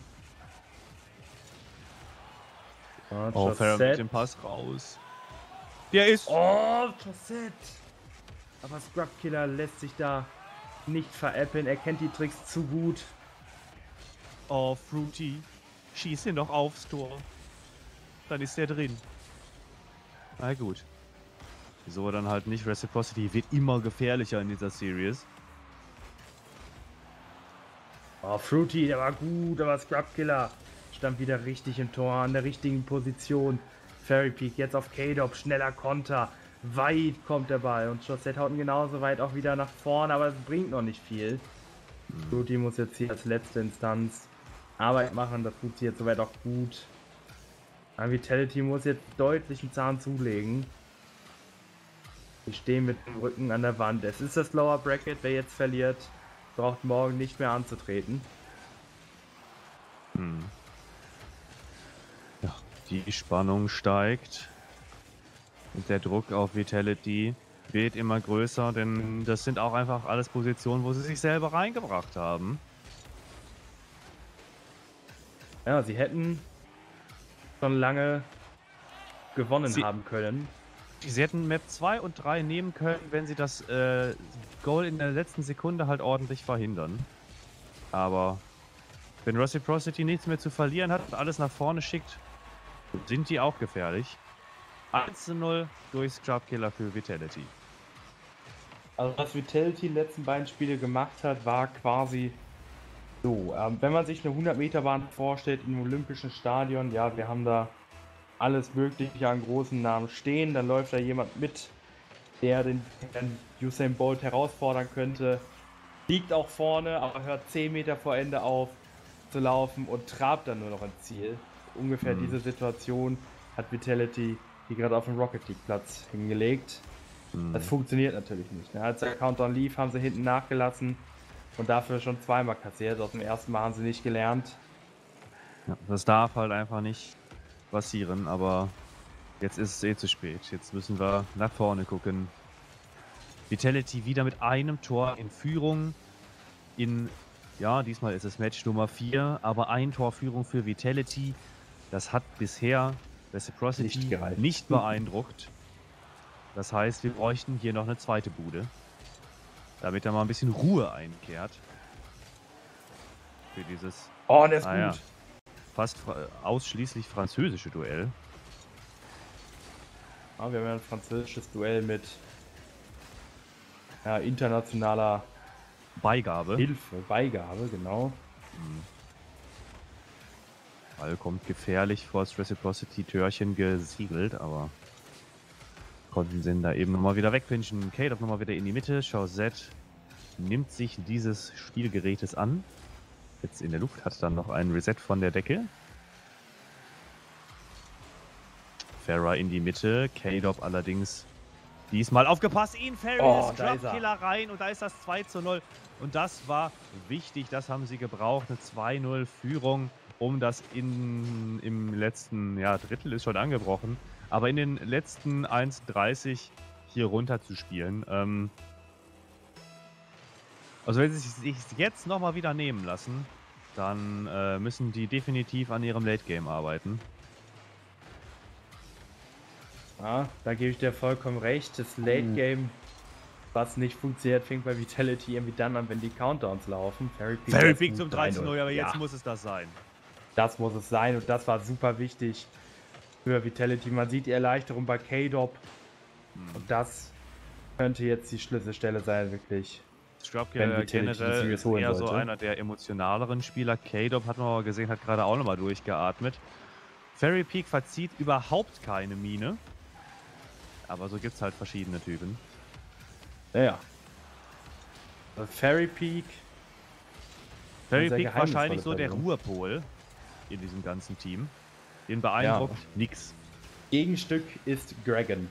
Und Oh, Fairy mit dem Pass raus. Der ist... Oh, Chauset! Aber Scrub Killer lässt sich da nicht veräppeln. Er kennt die Tricks zu gut. Oh, Fruity. Schieß ihn doch aufs Tor. Dann ist der drin. Na gut. So dann halt nicht. Reciprocity wird immer gefährlicher in dieser Series. Oh, Fruity, der war gut, aber Scrub Killer stand wieder richtig im Tor, an der richtigen Position. Fairy Peak jetzt auf K-Dop, schneller Konter. Weit kommt der Ball und Chauset haut ihn genauso weit auch wieder nach vorne, aber es bringt noch nicht viel. Mhm. Fruity muss jetzt hier als letzte Instanz Arbeit machen, das tut sie jetzt soweit auch gut. Aber Vitality muss jetzt deutlich einen Zahn zulegen. Wir stehen mit dem Rücken an der Wand. Es ist das Lower Bracket, wer jetzt verliert, braucht morgen nicht mehr anzutreten. Hm. Ja, die Spannung steigt. Und der Druck auf Vitality wird immer größer, denn das sind auch einfach alles Positionen, wo sie sich selber reingebracht haben. Ja, sie hätten schon lange gewonnen sie, haben können. Sie hätten Map zwei und drei nehmen können, wenn sie das äh, Goal in der letzten Sekunde halt ordentlich verhindern. Aber wenn Reciprocity nichts mehr zu verlieren hat und alles nach vorne schickt, sind die auch gefährlich. eins zu null durch Scrub Killer für Vitality. Also was Vitality die letzten beiden Spiele gemacht hat, war quasi so. Ähm, wenn man sich eine hundert Meter Bahn vorstellt im Olympischen Stadion, ja, wir haben da alles Mögliche an großen Namen stehen, dann läuft da jemand mit, der den, den Usain Bolt herausfordern könnte, liegt auch vorne, aber hört zehn Meter vor Ende auf zu laufen und trabt dann nur noch ins Ziel. Ungefähr mhm. diese Situation hat Vitality die gerade auf dem Rocket League Platz hingelegt. Mhm. Das funktioniert natürlich nicht. Als der Countdown lief, haben sie hinten nachgelassen und dafür schon zweimal kassiert. Aus dem ersten Mal haben sie nicht gelernt. Ja, das darf halt einfach nicht passieren, aber jetzt ist es eh zu spät. Jetzt müssen wir nach vorne gucken. Vitality wieder mit einem Tor in Führung. In, ja, diesmal ist es Match Nummer vier, aber ein Tor Führung für Vitality. Das hat bisher Reciprocity nicht, nicht beeindruckt. Das heißt, wir bräuchten hier noch eine zweite Bude. Damit da mal ein bisschen Ruhe einkehrt. Für dieses Oh, der ist ah, gut. ja, fast fra ausschließlich französische Duell. Ah, wir haben ja ein französisches Duell mit ja, internationaler Beigabe. Hilfe, Beigabe, genau. Ball kommt gefährlich vor das Reciprocity-Türchen gesiegelt, aber konnten sie ihn da eben nochmal wieder wegpinchen. K-Dop nochmal wieder in die Mitte. Chaussette nimmt sich dieses Spielgerätes an. Jetzt in der Luft, hat dann noch ein Reset von der Decke. Farah in die Mitte. K-Dop allerdings diesmal aufgepasst. Ihn Ferry Oh, ist da ist er. Dropkiller rein und da ist das zwei zu null. Und das war wichtig, das haben sie gebraucht. Eine zwei null Führung, um das in, im letzten ja, Drittel ist schon angebrochen. Aber in den letzten eins dreißig hier runter zu spielen. Ähm, also wenn sie sich jetzt nochmal wieder nehmen lassen, dann äh, müssen die definitiv an ihrem Late Game arbeiten. Ja, da gebe ich dir vollkommen recht. Das Late Game, was nicht funktioniert, fängt bei Vitality irgendwie dann an, wenn die Countdowns laufen. Fairy Peak Fairy lässt Peak gut zum drei zu null, aber ja, jetzt muss es das sein. das muss es sein und das war super wichtig für Vitality. Man sieht die Erleichterung bei K-Dop Hm. und das könnte jetzt die Schlüsselstelle sein, wirklich. Scrub Wenn äh, Vitality die generell Series ist holen eher so sollte. einer der emotionaleren Spieler. K-Dop hat man aber gesehen, hat gerade auch nochmal durchgeatmet. Fairy Peak verzieht überhaupt keine Miene. Aber so gibt es halt verschiedene Typen. Ja, ja. Also Fairy Peak. Fairy sehr Peak geheimnisvolle wahrscheinlich so der Person. Ruhepol in diesem ganzen Team. Den beeindruckt nix. Gegenstück ist Dragon.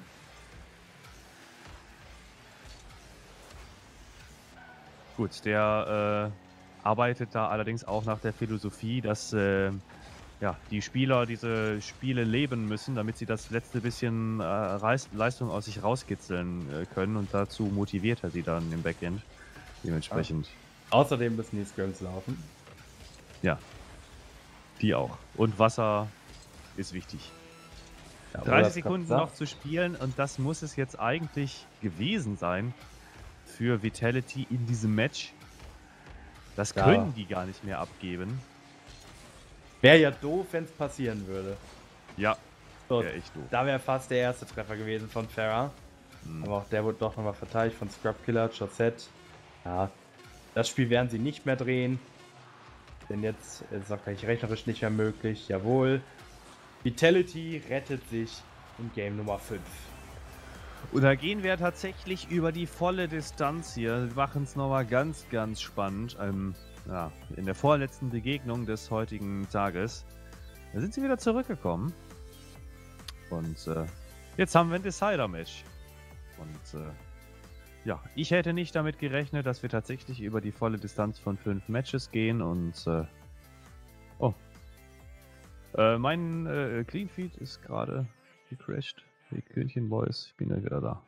Gut, der äh, arbeitet da allerdings auch nach der Philosophie, dass äh, ja, die Spieler diese Spiele leben müssen, damit sie das letzte bisschen äh, Reis Leistung aus sich rauskitzeln äh, können und dazu motiviert er sie dann im Backend. Dementsprechend. Außerdem müssen die Scrims laufen. Ja. Die auch. Und Wasser ist wichtig. Ja, dreißig Sekunden noch zu spielen und das muss es jetzt eigentlich gewesen sein für Vitality in diesem Match. Das Ja. können die gar nicht mehr abgeben. Wäre ja doof, wenn es passieren würde. Ja, So, wäre echt doof. da wäre fast der erste Treffer gewesen von Farah. Hm. Aber auch der wurde doch nochmal verteidigt von Scrubkiller, Chaussette. Ja, das Spiel werden sie nicht mehr drehen. Denn jetzt ist es auch gleich rechnerisch nicht mehr möglich. Jawohl. Vitality rettet sich in Game Nummer fünf. Und da gehen wir tatsächlich über die volle Distanz hier. Wir machen es nochmal ganz, ganz spannend. Ähm, ja, in der vorletzten Begegnung des heutigen Tages. Da sind sie wieder zurückgekommen. Und äh, jetzt haben wir ein Decider-Match. Und äh, ja, ich hätte nicht damit gerechnet, dass wir tatsächlich über die volle Distanz von fünf Matches gehen. Und äh, oh. Äh, mein äh, Clean Feed ist gerade gecrashed. Die Kühnchen Boys, ich bin ja wieder da.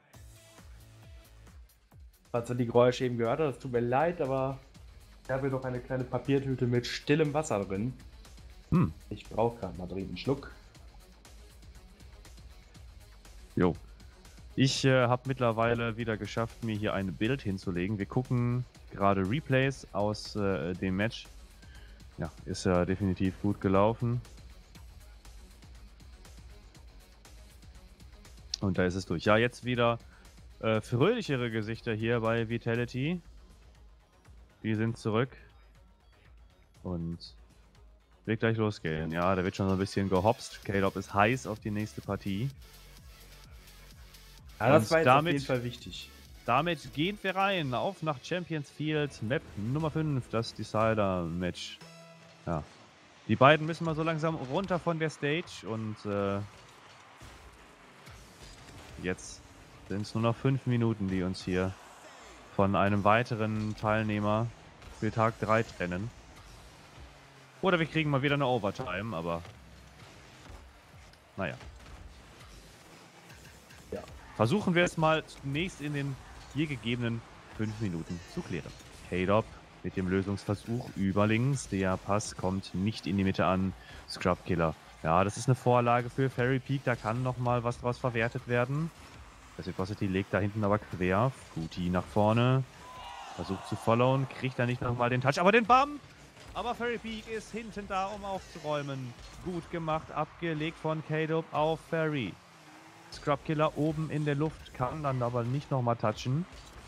Falls ihr die Geräusche eben gehört habt, das tut mir leid, aber ich habe hier noch eine kleine Papiertüte mit stillem Wasser drin. Hm, Ich brauche gerade mal dringend einen Schluck. jo. Ich äh, habe mittlerweile wieder geschafft, mir hier ein Bild hinzulegen. Wir gucken gerade Replays aus äh, dem Match. Ja, ist ja definitiv gut gelaufen. Und da ist es durch. Ja, jetzt wieder äh, fröhlichere Gesichter hier bei Vitality. Die sind zurück. Und wird gleich losgehen. Ja, da wird schon so ein bisschen gehopst. K-Dop ist heiß auf die nächste Partie. Ja, das Und war jetzt damit- auf jeden Fall wichtig. Damit gehen wir rein auf nach Champions Field, Map Nummer fünf, das Decider-Match. Ja. Die beiden müssen mal so langsam runter von der Stage und äh, jetzt sind es nur noch fünf Minuten, die uns hier von einem weiteren Teilnehmer für Tag drei trennen. Oder wir kriegen mal wieder eine Overtime, aber naja. Ja. Versuchen wir es mal zunächst in den hier gegebenen fünf Minuten zu klären. K-Dop mit dem Lösungsversuch über links. Der Pass kommt nicht in die Mitte an. Scrubkiller. Ja, das ist eine Vorlage für Fairy Peak. Da kann nochmal was draus verwertet werden. Reciprocity legt da hinten aber quer. Fruity nach vorne. Versucht zu followen. Kriegt er nicht nochmal den Touch. Aber den Bump! Aber Fairy Peak ist hinten da, um aufzuräumen. Gut gemacht. Abgelegt von K-Dope auf Fairy. Scrub Killer oben in der Luft. Kann dann aber nicht nochmal touchen.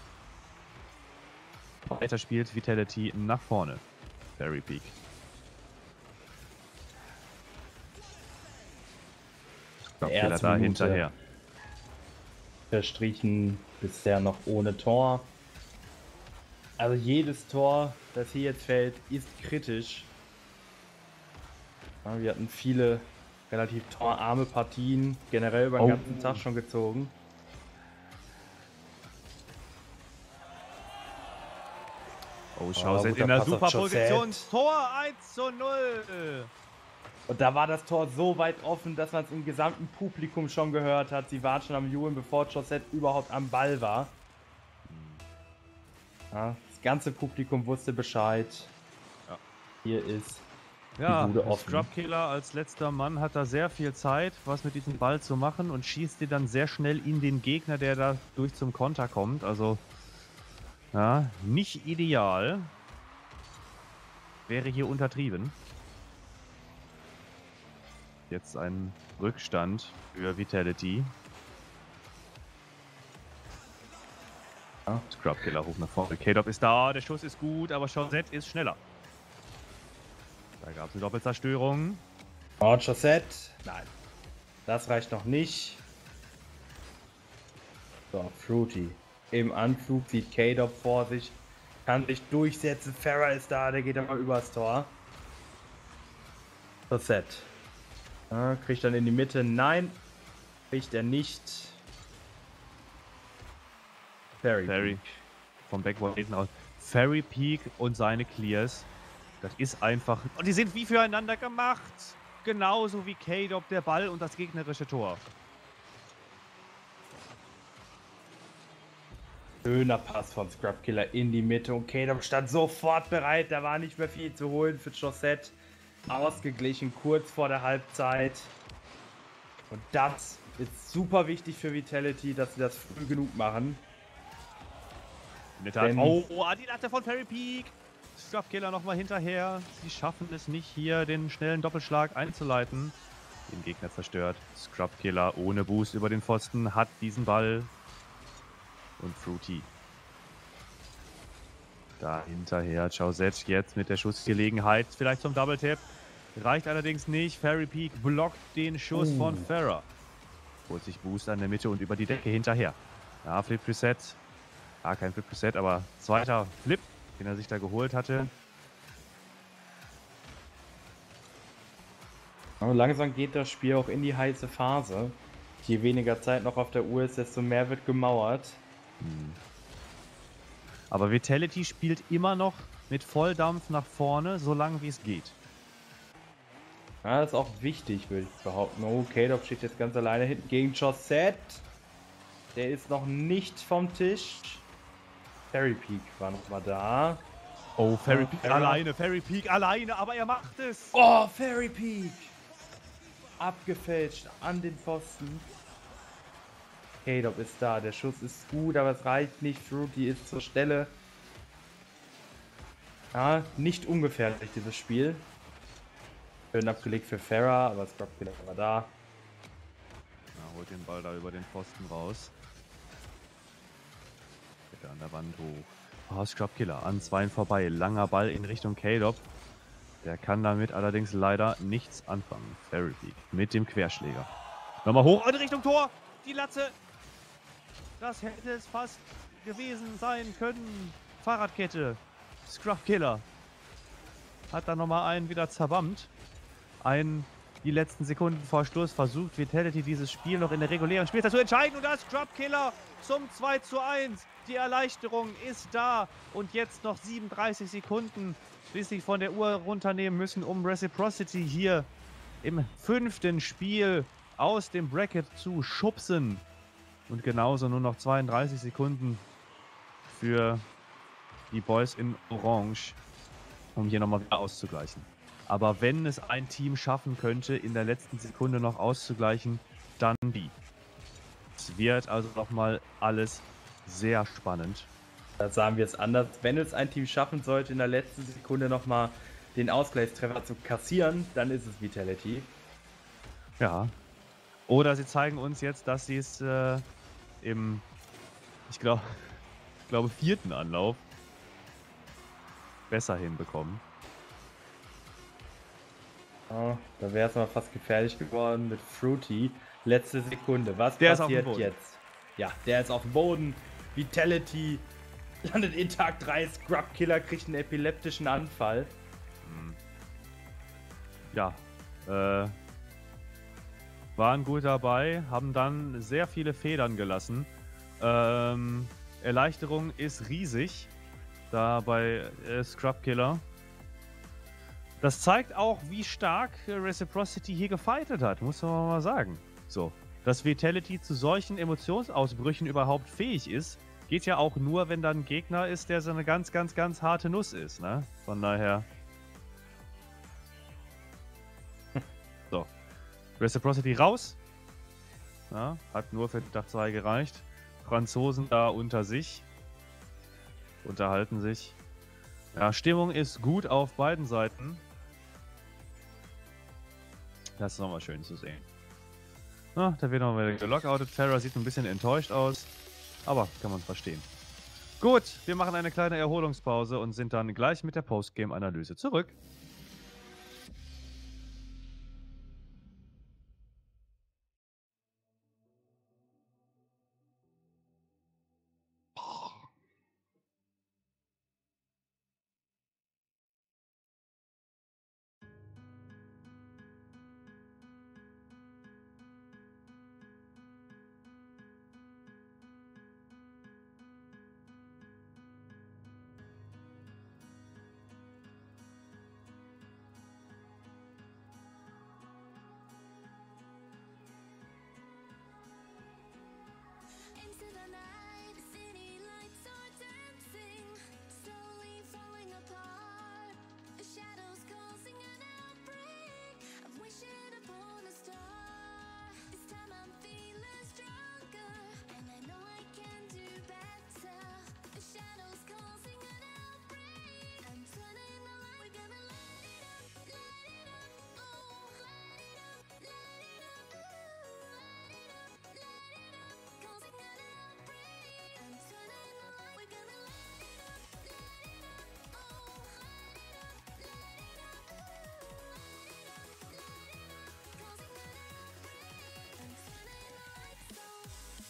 Weiter spielt Vitality nach vorne. Fairy Peak. Scrub Killer da hinterher. Verstrichen, bisher noch ohne Tor. Also jedes Tor, das hier jetzt fällt, ist kritisch. Ja, wir hatten viele relativ torarme Partien, generell über den Oh. ganzen Tag schon gezogen. Oh, schau, Oh, sind guter in der Pass auf super Position. Josette. Tor eins zu null. Und da war das Tor so weit offen, dass man es im gesamten Publikum schon gehört hat. Sie waren schon am Jubeln, bevor Josette überhaupt am Ball war. Ja, das ganze Publikum wusste Bescheid. Ja. Hier ist Ja, die Bude offen. Scrub Killer als letzter Mann hat da sehr viel Zeit, was mit diesem Ball zu machen und schießt den dann sehr schnell in den Gegner, der da durch zum Konter kommt. Also, ja, nicht ideal. Wäre hier untertrieben. Jetzt ein Rückstand für Vitality. Ja, Scrub Killer hoch nach vorne. K-Dop ist da, der Schuss ist gut, aber Josette ist schneller. Da gab es eine Doppelzerstörung. Oh, Josette. Nein. Das reicht noch nicht. So, Fruity. Im Anflug sieht K-Dop vor sich. Kann sich durchsetzen. Farah ist da, der geht aber übers Tor. Josette. Ja, kriegt dann in die Mitte. Nein. Kriegt er nicht. Fairy. Fairy vom Backboard hinten aus. Fairy Peak und seine Clears. Das ist einfach. Und die sind wie füreinander gemacht. Genauso wie K-Dop, der Ball und das gegnerische Tor. Schöner Pass von Scrub Killer in die Mitte und K-Dop stand sofort bereit. Da war nicht mehr viel zu holen für Josette. Ausgeglichen kurz vor der Halbzeit. Und das ist super wichtig für Vitality, dass sie das früh genug machen. Denn, Denn- oh, oh, die Latte von Fairy Peak. Scrub Killer nochmal hinterher. Sie schaffen es nicht, hier den schnellen Doppelschlag einzuleiten. Den Gegner zerstört. Scrub Killer ohne Boost über den Pfosten hat diesen Ball. Und Fruity. Da hinterher Josette jetzt mit der Schussgelegenheit. Vielleicht zum Double Tap. Reicht allerdings nicht. Fairy Peak blockt den Schuss Oh. von Farah. Holt sich Boost an der Mitte und über die Decke hinterher. Ja, Flip Reset. Ah, kein Flip Reset, aber zweiter Flip, den er sich da geholt hatte. Aber langsam geht das Spiel auch in die heiße Phase. Je weniger Zeit noch auf der Uhr ist, desto mehr wird gemauert. Aber Vitality spielt immer noch mit Volldampf nach vorne, solange wie es geht. Ja, das ist auch wichtig, würde ich behaupten. Oh, K-Dop steht jetzt ganz alleine hinten gegen Josette. Der ist noch nicht vom Tisch. Fairy Peak war noch mal da. Oh, Fairy Oh, Peak Farah. alleine, Fairy Peak alleine, aber er macht es. Oh, Fairy Peak! Abgefälscht an den Pfosten. K-Dop ist da. Der Schuss ist gut, aber es reicht nicht. Fruity ist zur Stelle. Ja, nicht ungefährlich, dieses Spiel. Schön abgelegt für Farah, aber Scrub Killer war da. Ja, holt den Ball da über den Pfosten raus. Bitte an der Wand hoch. Oh, Scrub Killer an zweien vorbei. Langer Ball in Richtung K-Dop. Der kann damit allerdings leider nichts anfangen. Fairy Peak mit dem Querschläger. Nochmal hoch in Richtung Tor. Die Latze. Das hätte es fast gewesen sein können. Fahrradkette. Scrub Killer. Hat da nochmal einen wieder zerbammt. Ein, die letzten Sekunden vor Schluss versucht Vitality dieses Spiel noch in der regulären Spielzeit zu entscheiden. Und das Scrub Killer zum zwei zu eins. Die Erleichterung ist da. Und jetzt noch siebenunddreißig Sekunden, bis sie von der Uhr runternehmen müssen, um Reciprocity hier im fünften Spiel aus dem Bracket zu schubsen. Und genauso nur noch zweiunddreißig Sekunden für die Boys in Orange, um hier nochmal wieder auszugleichen. Aber wenn es ein Team schaffen könnte, in der letzten Sekunde noch auszugleichen, dann die. Es wird also nochmal alles sehr spannend. Da sagen wir es anders. Wenn es ein Team schaffen sollte, in der letzten Sekunde nochmal den Ausgleichstreffer zu kassieren, dann ist es Vitality. Ja. Oder sie zeigen uns jetzt, dass sie es äh, im, ich glaube, ich glaube, vierten Anlauf besser hinbekommen. Oh, da wäre es mal fast gefährlich geworden mit Fruity. Letzte Sekunde. Was Der ist auf dem passiert Boden. jetzt? Ja, der ist auf dem Boden. Vitality landet in Tag drei. Scrub Killer kriegt einen epileptischen Anfall. Ja, äh, waren gut dabei, haben dann sehr viele Federn gelassen. Ähm, Erleichterung ist riesig, da bei äh, Scrub Killer. Das zeigt auch, wie stark äh, Reciprocity hier gefightet hat, muss man mal sagen. So, dass Vitality zu solchen Emotionsausbrüchen überhaupt fähig ist, geht ja auch nur, wenn da ein Gegner ist, der so eine ganz, ganz, ganz harte Nuss ist, ne? Von daher. So. Reciprocity raus. Ja, hat nur für Tag zwei gereicht. Franzosen da unter sich. Unterhalten sich. Ja, Stimmung ist gut auf beiden Seiten. Das ist nochmal schön zu sehen. Na, da wird nochmal wieder gelockoutet. Terra sieht ein bisschen enttäuscht aus. Aber kann man verstehen. Gut, wir machen eine kleine Erholungspause und sind dann gleich mit der Postgame-Analyse zurück. Into the night, city lights are dancing, slowly falling apart. The shadows causing an outbreak. I'm wishing upon a star. This time I'm feeling stronger, and I know I can do better. The shadows causing an outbreak. I'm turning the light. We're gonna light it up, light it up, oh, light it up, light it up, ooh, light it up, light it up, causing an outbreak. I'm turning the light. We're gonna light it up, light it up, oh, light it up, light it up, ooh, light it up, light it up, causing an outbreak. I'm turning the lights on.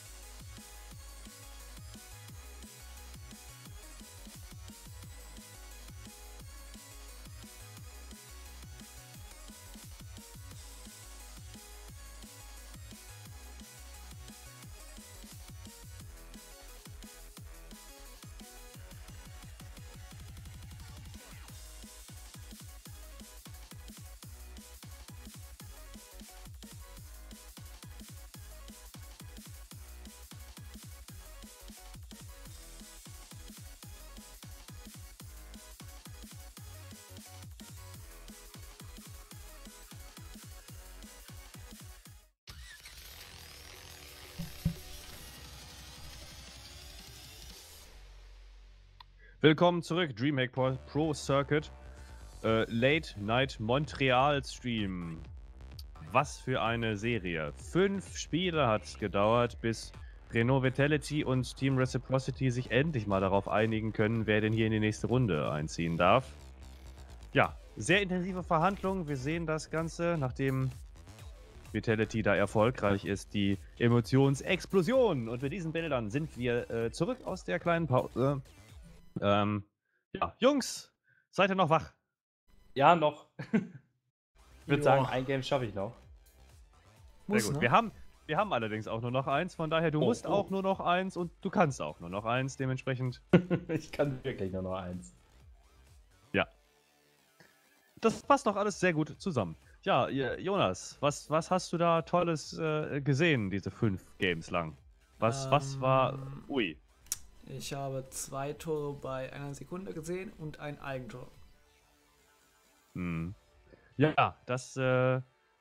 Willkommen zurück, DreamHack Pro, Pro Circuit. Äh, Late Night Montreal Stream. Was für eine Serie. Fünf Spiele hat es gedauert, bis Renault Vitality und Team Reciprocity sich endlich mal darauf einigen können, wer denn hier in die nächste Runde einziehen darf. Ja, sehr intensive Verhandlungen. Wir sehen das Ganze, nachdem Vitality da erfolgreich ist, die Emotionsexplosion. Und mit diesen Bildern sind wir äh, zurück aus der kleinen Pause. Ähm, ja, Jungs, seid ihr noch wach? Ja, noch. Ich würde Joa. sagen, ein Game schaffe ich noch. Sehr Muss, gut. ne? Wir haben, wir haben allerdings auch nur noch eins, von daher, du Oh, musst oh. auch nur noch eins und du kannst auch nur noch eins, dementsprechend. Ich kann wirklich nur noch eins. Ja. Das passt doch alles sehr gut zusammen. Ja, J- Jonas, was, was hast du da Tolles äh, gesehen, diese fünf Games lang? Was, was war. Ähm, Ui. Ich habe zwei Tore bei einer Sekunde gesehen und ein Eigentor. Hm. Ja, das äh,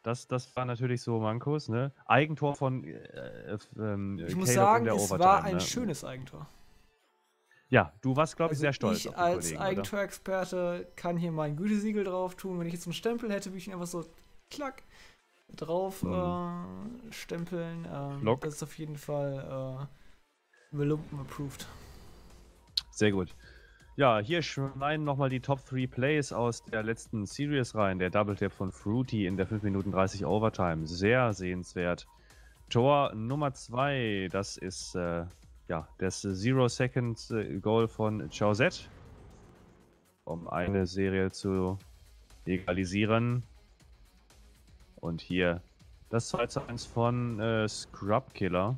das, das war natürlich so Mankos, ne? Eigentor von äh, ähm, Ich muss Caleb in sagen, der es Overtime, war ein ne? schönes Eigentor. Ja, du warst, glaube ich, Also sehr stolz ich auf die als Kollegen, oder? Eigentorexperte kann hier mein Gütesiegel drauf tun. Wenn ich jetzt einen Stempel hätte, würde ich ihn einfach so klack drauf Mhm. äh, stempeln. Ähm, Flock. das ist auf jeden Fall äh, Lumpen approved. Sehr gut. Ja, hier schneiden nochmal die Top drei Plays aus der letzten Series rein. Der Double Tap von Fruity in der fünf Minuten dreißig Overtime. Sehr sehenswert. Tor Nummer zwei, das ist äh, ja, das Zero-Second-Goal von Chauzette, um eine Serie zu egalisieren. Und hier das zwei zu eins von äh, Scrub Killer.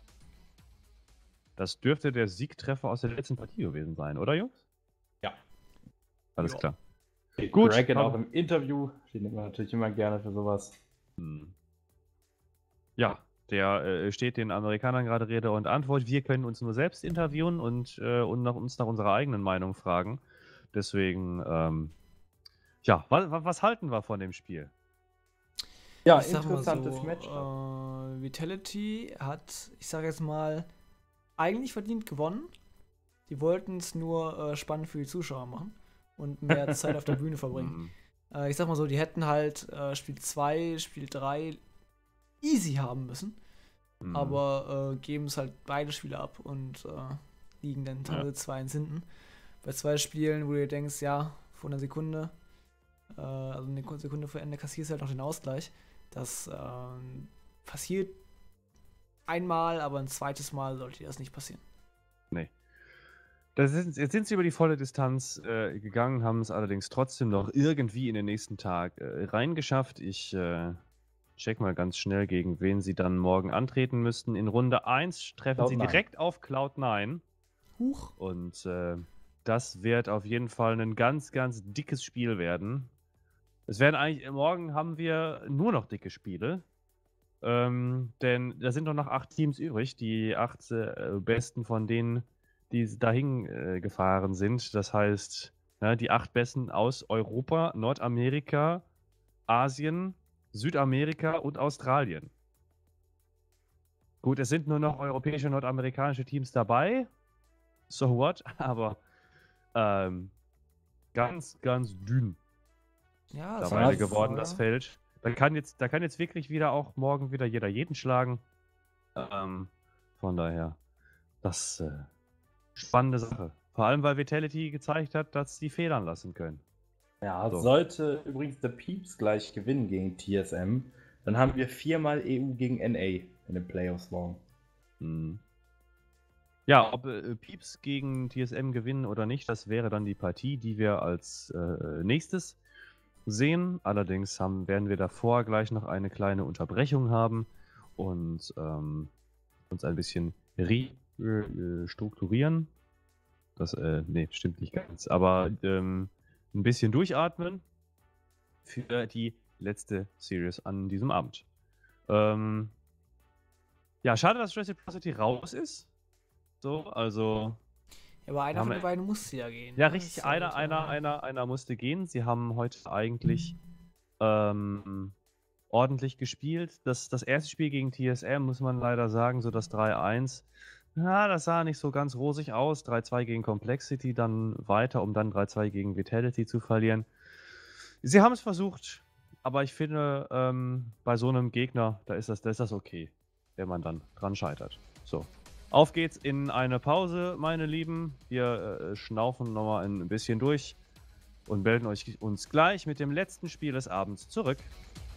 Das dürfte der Siegtreffer aus der letzten Partie gewesen sein, oder Jungs? Ja. Alles Ja. klar. Gut, Gut, Dragon aber- auch im Interview. Den nimmt man natürlich immer gerne für sowas. Hm. Ja, der äh, steht den Amerikanern gerade Rede und Antwort. Wir können uns nur selbst interviewen und, äh, und nach uns nach unserer eigenen Meinung fragen. Deswegen, ähm, ja, was, was halten wir von dem Spiel? Ja, Ich sag mal interessantes so, Match. Äh, Vitality hat, ich sage jetzt mal, eigentlich verdient gewonnen. Die wollten es nur äh, spannend für die Zuschauer machen und mehr Zeit auf der Bühne verbringen. Hm. Äh, ich sag mal so, die hätten halt äh, Spiel zwei, Spiel drei easy haben müssen, Hm. aber äh, geben es halt beide Spiele ab und äh, liegen dann teilweise zwei eins hinten. Bei zwei Spielen, wo du dir denkst, ja, vor einer Sekunde, äh, also eine Sekunde vor Ende kassierst du halt noch den Ausgleich. Das ähm, passiert einmal, aber ein zweites Mal sollte das nicht passieren. Da sind, jetzt sind sie über die volle Distanz äh, gegangen, haben es allerdings trotzdem noch irgendwie in den nächsten Tag äh, reingeschafft. Ich äh, check mal ganz schnell, gegen wen sie dann morgen antreten müssten. In Runde eins treffen sie Cloud nine. direkt auf Cloud neun. Huch. Und äh, das wird auf jeden Fall ein ganz, ganz dickes Spiel werden. Es werden eigentlich, morgen haben wir nur noch dicke Spiele. Ähm, denn da sind doch noch acht Teams übrig. Die acht äh, besten von denen, die dahin äh, gefahren sind. Das heißt, ja, die acht besten aus Europa, Nordamerika, Asien, Südamerika und Australien. Gut, es sind nur noch europäische und nordamerikanische Teams dabei. So what? Aber ähm, ganz, ganz dünn Ja, das mittlerweile war's. geworden, das Feld. Da kann, jetzt, da kann jetzt wirklich wieder auch morgen wieder jeder jeden schlagen. Ähm, von daher, das äh, spannende Sache. Vor allem, weil Vitality gezeigt hat, dass sie federn lassen können. Ja, So. sollte übrigens der Peeps gleich gewinnen gegen T S M, dann haben wir viermal E U gegen N A in den Playoffs morgen. Mhm. Ja, ob äh, Pieps gegen T S M gewinnen oder nicht, das wäre dann die Partie, die wir als äh, nächstes sehen. Allerdings haben, werden wir davor gleich noch eine kleine Unterbrechung haben und ähm, uns ein bisschen restrukturieren. Das, äh, nee, stimmt nicht ganz. Aber ähm, ein bisschen durchatmen für die letzte Series an diesem Abend. Ähm, ja, schade, dass Reciprocity raus ist. So, also. Ja, aber einer Haben von wir- den beiden musste ja gehen. Ja, ne? richtig, Das ist einer, halt, einer, äh, einer, einer musste gehen. Sie haben heute eigentlich ähm, ordentlich gespielt. Das, das erste Spiel gegen T S M, muss man leider sagen, so das drei eins. Ja, das sah nicht so ganz rosig aus. drei zwei gegen Complexity, dann weiter, um dann drei zwei gegen Vitality zu verlieren. Sie haben es versucht, aber ich finde, ähm, bei so einem Gegner, da ist das, da ist das okay, wenn man dann dran scheitert. So. Auf geht's in eine Pause, meine Lieben. Wir äh, schnaufen nochmal ein bisschen durch und melden euch uns gleich mit dem letzten Spiel des Abends zurück.